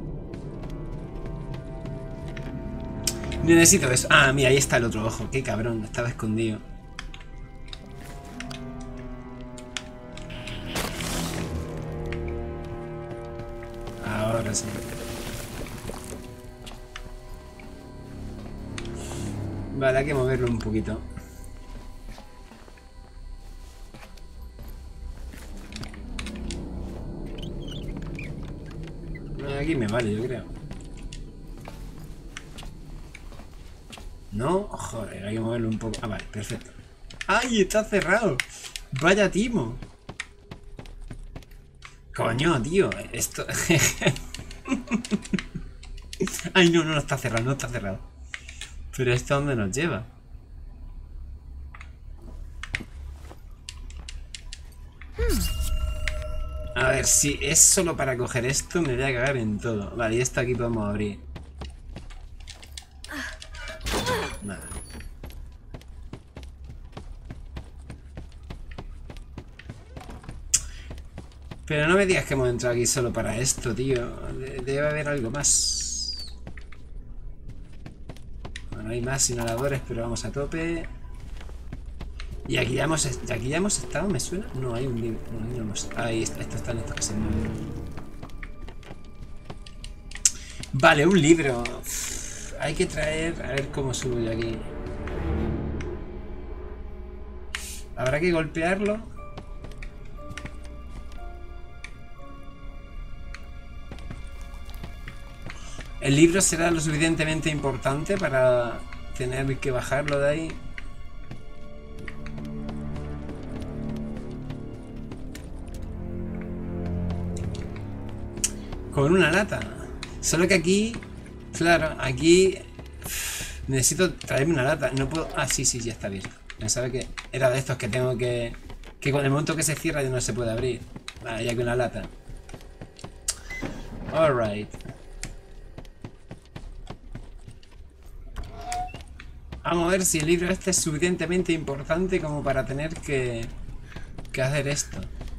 Necesito eso. Ah, mira, ahí está el otro ojo. Qué cabrón, estaba escondido. Ahora sí. Vale, hay que moverlo un poquito. Aquí me vale, yo creo. No, joder, hay que moverlo un poco. Ah, vale, perfecto. ¡Ay, está cerrado! ¡Vaya timo! Coño, tío, esto... Ay, no, no, no está cerrado, no está cerrado. Pero ¿esto a dónde nos lleva? A ver, si es solo para coger esto, me voy a cagar en todo. Vale, y esto aquí podemos abrir. Nada. Pero no me digas que hemos entrado aquí solo para esto, tío. Debe haber algo más. Bueno, hay más inhaladores, pero vamos a tope. Y aquí ya hemos, aquí ya hemos estado, ¿me suena? No, hay un libro. No, no hemos, ahí está, estos están estos que se mueven. Vale, un libro. Uf, hay que traer... A ver cómo subo yo aquí. Habrá que golpearlo. ¿El libro será lo suficientemente importante para tener que bajarlo de ahí? Con una lata. Solo que aquí... Claro, aquí... Necesito traerme una lata. No puedo... Ah, sí, sí, ya está abierto. Pensaba que era de estos que tengo que... Que con el momento que se cierra ya no se puede abrir. Vale, ya con la lata. Alright. Vamos a ver si el libro este es suficientemente importante como para tener que... Que hacer esto.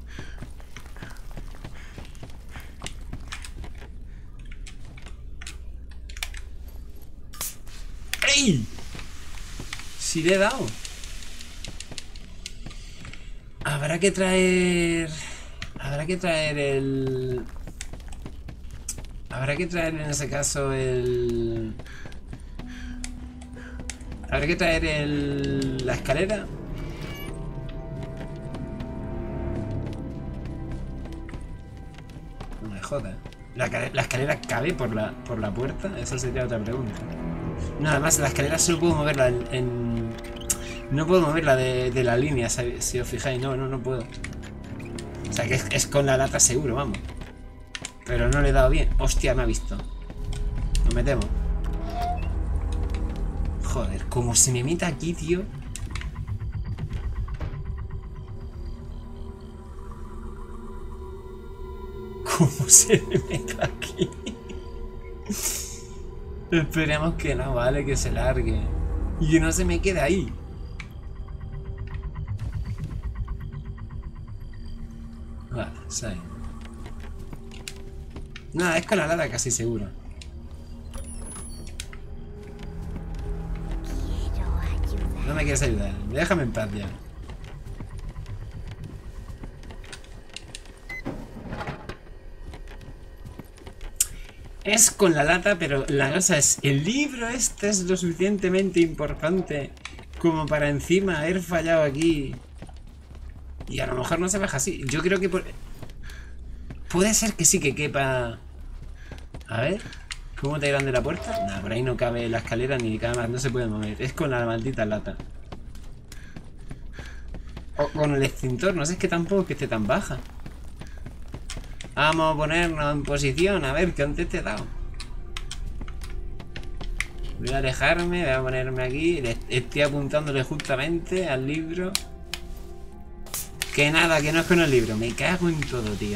¡Ey! Si le he dado. Habrá que traer... Habrá que traer el... Habrá que traer en ese caso el... Habrá que traer el... La escalera. No me jodas. ¿La, la escalera cabe por la, por la puerta? Esa sería otra pregunta. No, además la escalera solo puedo moverla en... en... No puedo moverla de, de la línea, si, si os fijáis. No, no, no puedo. O sea que es, es con la lata seguro, vamos. Pero no le he dado bien. Hostia, me ha visto. Nos metemos. Joder, como se me meta aquí, tío. ¿Cómo se me meta aquí? Esperemos que no, vale, que se largue. Y que no se me quede ahí. Vale, seis. Nada, es con la lata casi seguro. Quiero ayudar. No me quieres ayudar. Déjame en paz ya. Es con la lata, pero la cosa es... El libro este es lo suficientemente importante como para encima haber fallado aquí. Y a lo mejor no se baja así. Yo creo que por... Puede ser que sí que quepa... A ver... ¿Cómo te grande la puerta? Nah, por ahí no cabe la escalera ni cámara, no se puede mover. Es con la maldita lata. O con el extintor, no sé, es que tampoco que esté tan baja. Vamos a ponernos en posición, a ver, que antes te he dado. Voy a alejarme, voy a ponerme aquí. Estoy apuntándole justamente al libro. Que nada, que no es con el libro. Me cago en todo, tío.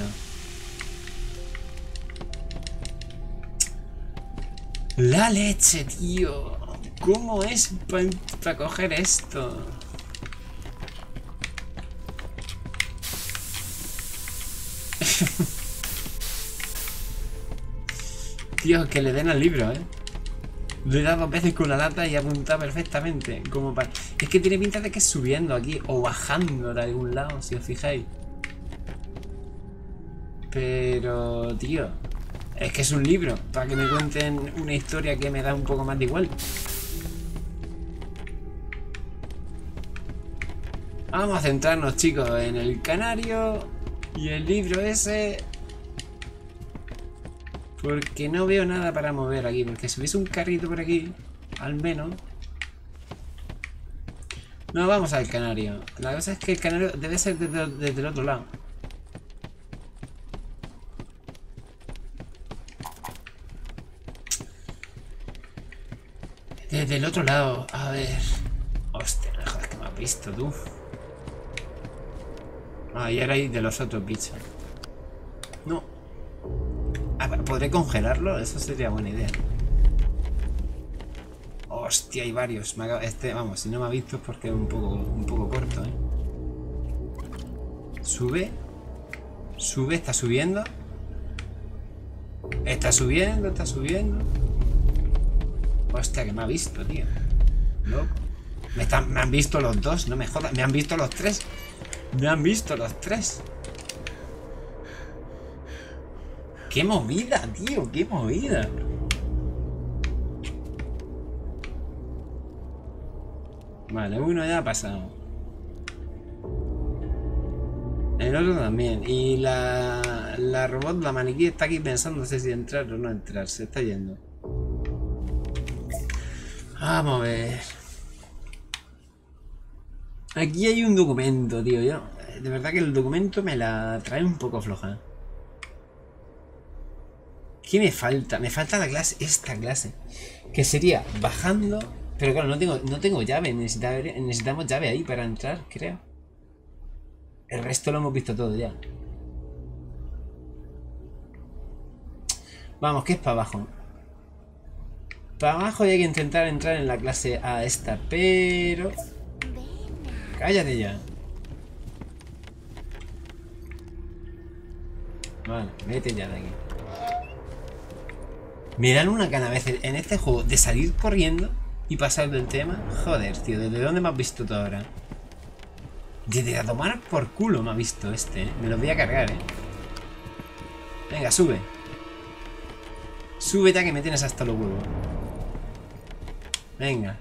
La leche, tío. ¿Cómo es para pa coger esto? Tío, que le den al libro, ¿eh? Le he dado dos veces con la lata y apunta perfectamente. Como para... Es que tiene pinta de que es subiendo aquí o bajando de algún lado, si os fijáis. Pero, tío, es que es un libro. Para que me cuenten una historia que me da un poco más de igual. Vamos a centrarnos, chicos, en el canario y el libro ese. Porque no veo nada para mover aquí. Porque si hubiese un carrito por aquí, al menos. No, vamos al canario. La cosa es que el canario debe ser desde, desde el otro lado. Desde el otro lado. A ver. Hostia, no jodas que me has visto tú. Ah, y ahora hay de los otros bichos. No. ¿Podré congelarlo? Eso sería buena idea. Hostia, hay varios. Este, vamos, si no me ha visto es porque es un poco, un poco corto, ¿eh? Sube. Sube, está subiendo. Está subiendo, está subiendo. Hostia, que me ha visto, tío. Loco. Me, están, me han visto los dos, no me jodas. Me han visto los tres. Me han visto los tres. ¡Qué movida, tío! ¡Qué movida! Vale, uno ya ha pasado. El otro también. Y la, la robot, la maniquí, está aquí pensando no sé si entrar o no entrar. Se está yendo. Vamos a ver. Aquí hay un documento, tío. Yo, de verdad que el documento me la trae un poco floja. ¿Qué me falta? Me falta la clase, esta clase. Que sería bajando Pero claro, no tengo, no tengo llave. Necesita- necesitamos llave ahí para entrar, creo. El resto lo hemos visto todo ya. Vamos, que es para abajo. Para abajo y hay que intentar entrar en la clase A esta, pero... Cállate ya. Vale, vete ya de aquí. Me dan una gana a veces en este juego de salir corriendo y pasar del tema. Joder, tío, ¿desde dónde me has visto tú ahora? Desde a tomar por culo me ha visto este, ¿eh? Me lo voy a cargar, ¿eh? Venga, sube. Sube ya que me tienes hasta los huevos. Venga.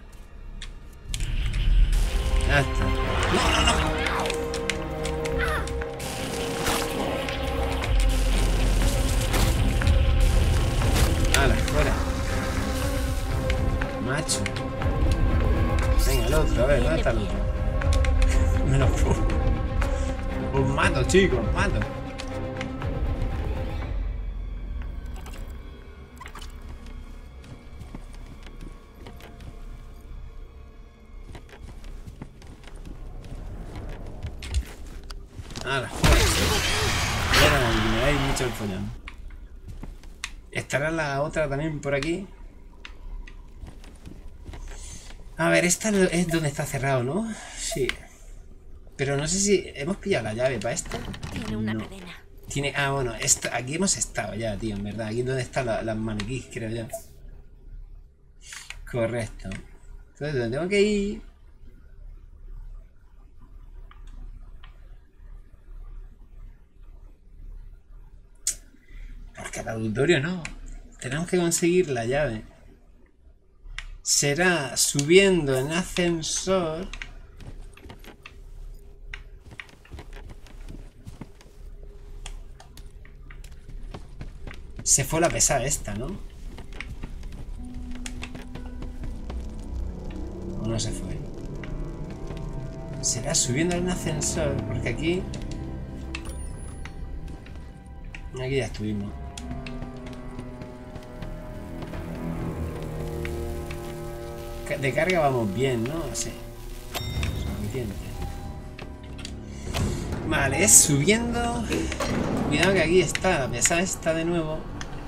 Ya está. ¡No, no, no! ¡Hala, fuera! Macho. Venga, el otro, a ver, ¿dónde está el otro? Me lo pongo. Os mato, chicos, os mato. Ahora, fuera, me dais mucho el follón. ¿Estará la otra también por aquí? A ver, esta es donde está cerrado, ¿no? Sí. Pero no sé si... ¿Hemos pillado la llave para esto? Tiene una no. cadena. Tiene... Ah, bueno, esto... aquí hemos estado ya, tío, en verdad. Aquí es donde están la, las maniquís, creo yo. Correcto. Entonces, donde tengo que ir... Porque al auditorio no. Tenemos que conseguir la llave. Será subiendo en ascensor. Se fue la pesada esta, ¿no? ¿O no se fue? Será subiendo en ascensor. Porque aquí... Aquí ya estuvimos. De carga vamos bien, ¿no? Sí. Suficiente. Vale, es subiendo. Cuidado que aquí está, la pesada está de nuevo.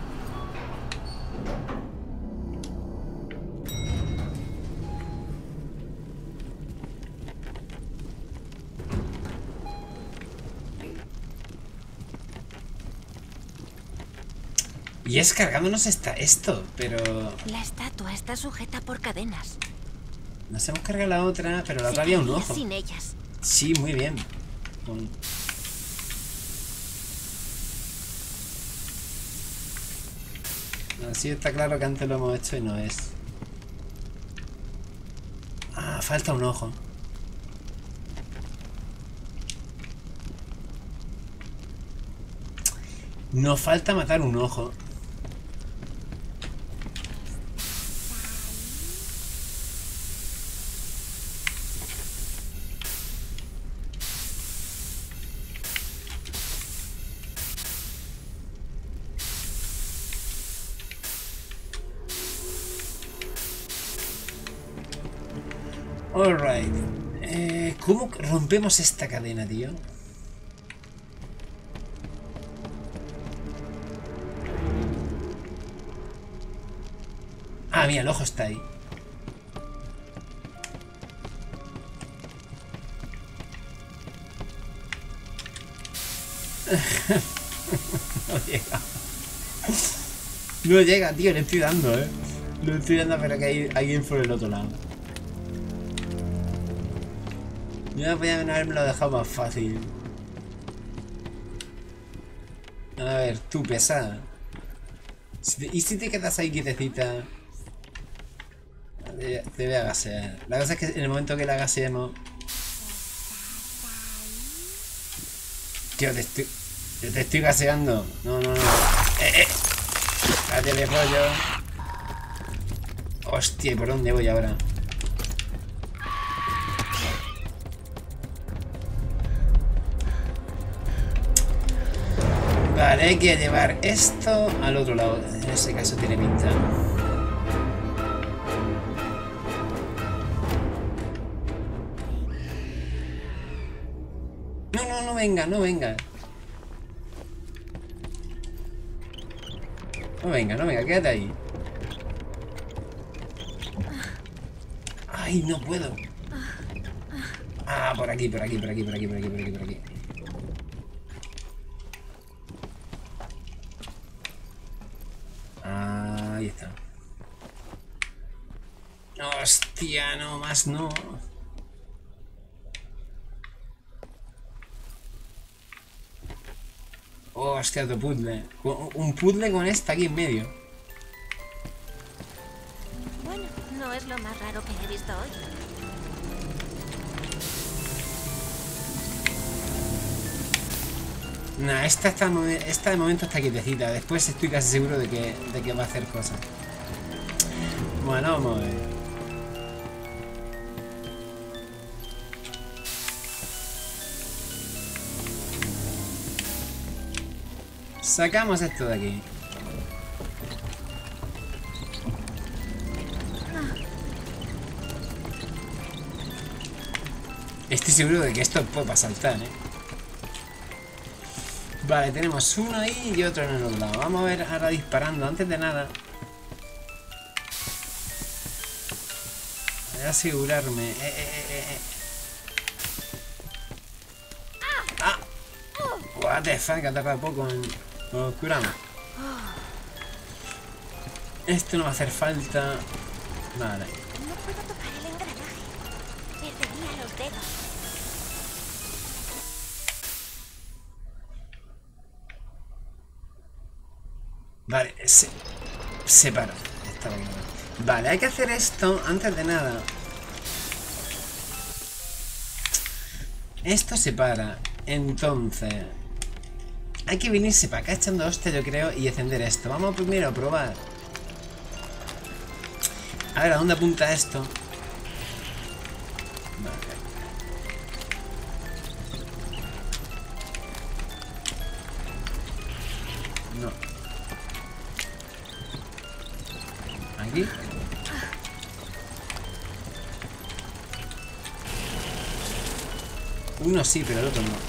Y es cargándonos está esto, pero... La estatua está sujeta por cadenas. Nos hemos cargado la otra, pero la otra había un ojo. Sin ellas. Sí, muy bien. Con... Así está claro que antes lo hemos hecho y no es. Ah, falta un ojo. Nos falta matar un ojo. Alright. Eh, ¿Cómo rompemos esta cadena, tío? Ah, mira, el ojo está ahí. No llega. No llega, tío, le estoy dando, eh. Le estoy dando, pero que hay alguien por el otro lado. Yo podía haberme lo dejado más fácil. A ver, tú, pesada. ¿Y si te quedas ahí quietecita? Te, te voy a gasear. La cosa es que en el momento que la gaseemos... Tío, te estoy... Te estoy gaseando. No, no, no. ¡Eh, eh! ¡Cállate de pollo! Hostia, ¿y por dónde voy ahora? Vale, hay que llevar esto al otro lado. En ese caso tiene pinta. venga, no venga. No venga, no venga, quédate ahí. Ay, no puedo. Ah, por aquí, por aquí, por aquí, por aquí, por aquí, por aquí, por aquí. Ahí está. Hostia, no, más no. Hostia, otro puzzle. Un puzzle con esta aquí en medio. Bueno, no es lo más raro que he visto hoy. Nah, esta, está, esta de momento está quietecita. Después estoy casi seguro de que, de que va a hacer cosas. Bueno, vamos a ver. Sacamos esto de aquí. Estoy seguro de que esto puede pasar saltar, ¿eh? Vale, tenemos uno ahí y otro en el otro lado. Vamos a ver ahora disparando. Antes de nada, voy a asegurarme. Eh, eh, eh, eh. ¡Ah! What the fuck, ha tardado poco en... Nos curamos. Esto no va a hacer falta. Vale. No puedo tocar el engranaje. Perdería los dedos. Vale, se... Separa. Está bien. Vale, hay que hacer esto antes de nada. Esto se para. Entonces... hay que venirse para acá echando hostia, yo creo, y encender esto. Vamos primero a probar. A ver, ¿a dónde apunta esto? Vale. No. ¿Aquí? Uno sí, pero el otro no.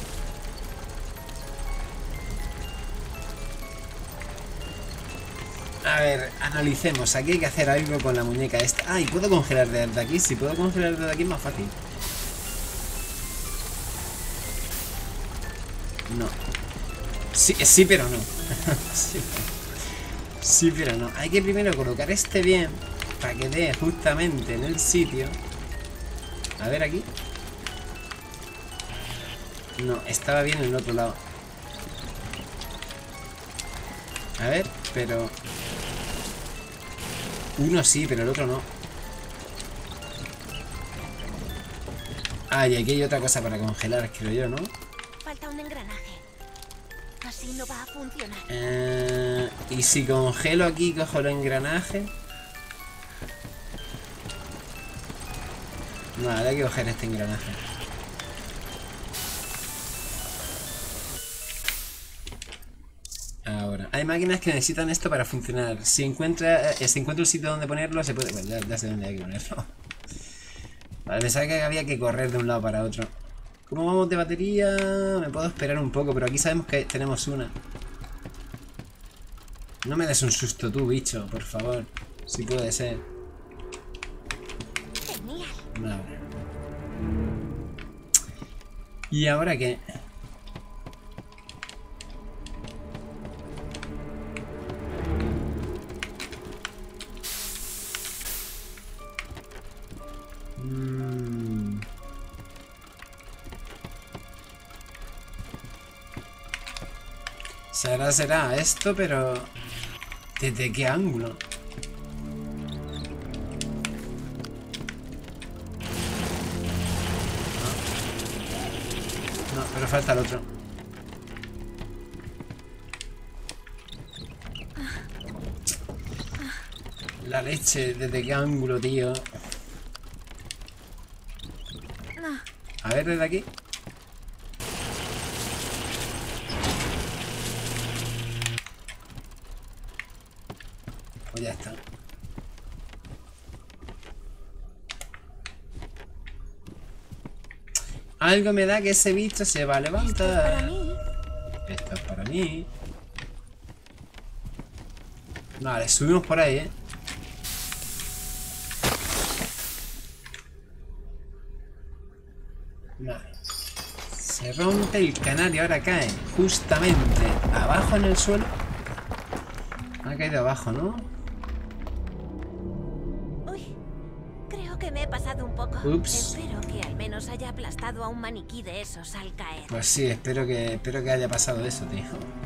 A ver, analicemos. Aquí hay que hacer algo con la muñeca esta. Ah, y puedo congelar desde aquí. Si puedo congelar desde aquí es más fácil. No. Sí, sí, pero no. Sí, pero... sí, pero no. Hay que primero colocar este bien para que dé justamente en el sitio. A ver aquí. No, estaba bien en el otro lado. A ver, pero... uno sí, pero el otro no. Ah, y aquí hay otra cosa para congelar, creo yo, ¿no? Falta un engranaje. Así no va a funcionar. Eh, y si congelo aquí, cojo el engranaje. Vale, hay que coger este engranaje. Ahora, hay máquinas que necesitan esto para funcionar. Si encuentra, eh, si encuentro un sitio donde ponerlo, se puede... Bueno, ya, ya sé dónde hay que ponerlo. Vale, pensaba que había que correr de un lado para otro. ¿Cómo vamos de batería? Me puedo esperar un poco, pero aquí sabemos que tenemos una. No me des un susto tú, bicho, por favor. Si puede ser. Genial. Vale. ¿Y ahora qué? Mm. Será, será esto, pero... ¿desde qué ángulo? No, pero falta el otro. La leche, ¿desde qué ángulo, tío? A ver, desde aquí. Pues ya está. Algo me da que ese bicho se va a levantar. Esto es para mí. Esto es para mí. Vale, subimos por ahí, ¿eh? Vale. Se rompe el canal y ahora cae justamente abajo en el suelo. Ha caído abajo, ¿no? Uy, creo que me he pasado un poco. Ups. Espero que al menos haya aplastado a un maniquí de esos al caer. Pues sí, espero que, espero que haya pasado eso, tío.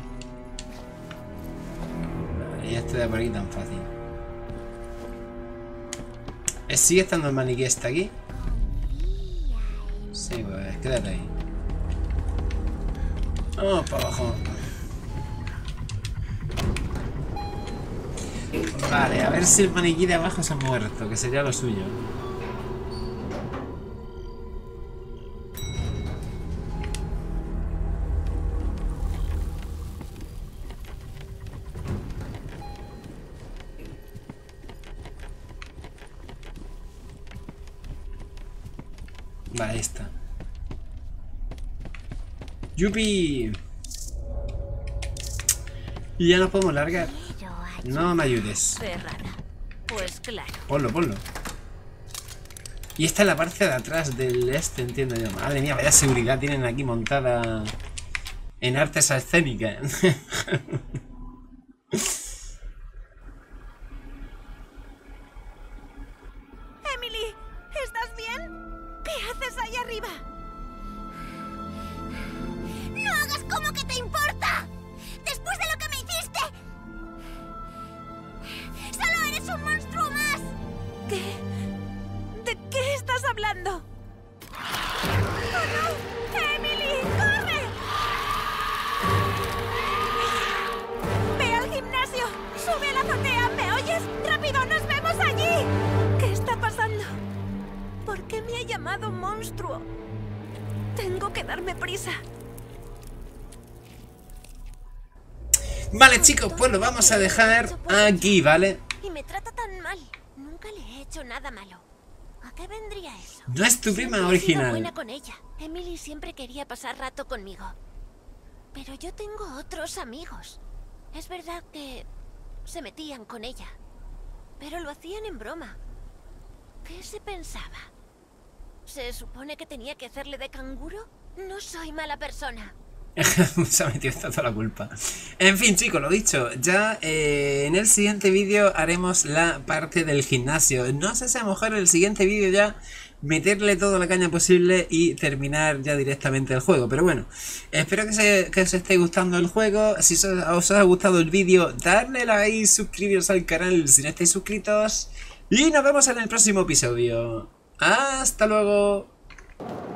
Vale, y esto de por aquí tan fácil. Eh, ¿Sigue estando el maniquí este aquí? Sí, pues quédate ahí. Vamos para abajo. Vale, a ver si el maniquí de abajo se ha muerto, que sería lo suyo. Vale, ahí está. ¡Yupi! Y ya nos podemos largar. No me ayudes. Cerrada. Pues claro. Ponlo, ponlo. Y esta es la parte de atrás del este, entiendo yo. Madre mía, vaya seguridad tienen aquí montada en artes escénicas. Emily, ¿estás bien? ¿Qué haces ahí arriba? ¡No hagas como que te importa! ¡Después de lo que me hiciste! ¡Solo eres un monstruo más! ¿Qué? ¿De qué estás hablando? ¡Oh, no! ¡Emily, corre! ¡Ve al gimnasio! ¡Sube a la azotea! ¿Me oyes? ¡Rápido, nos vemos allí! ¿Qué está pasando? ¿Por qué me ha llamado monstruo? Tengo que darme prisa. Vale, chicos, pues lo vamos a dejar aquí, ¿vale? Y me trata tan mal. Nunca le he hecho nada malo. ¿A qué vendría eso? No es tu prima Siempre he sido original. buena con ella. Emily siempre quería pasar rato conmigo. Pero yo tengo otros amigos. Es verdad que se metían con ella. Pero lo hacían en broma. ¿Qué se pensaba? ¿Se supone que tenía que hacerle de canguro? No soy mala persona. Se ha metido esta toda la culpa. En fin, chicos, lo dicho, ya eh, en el siguiente vídeo haremos la parte del gimnasio. No sé si a lo mejor en el siguiente vídeo ya meterle toda la caña posible y terminar ya directamente el juego. Pero bueno, espero que, se, que os esté gustando el juego. Si os, os ha gustado el vídeo, darle like, suscribiros al canal si no estáis suscritos. Y nos vemos en el próximo episodio. ¡Hasta luego!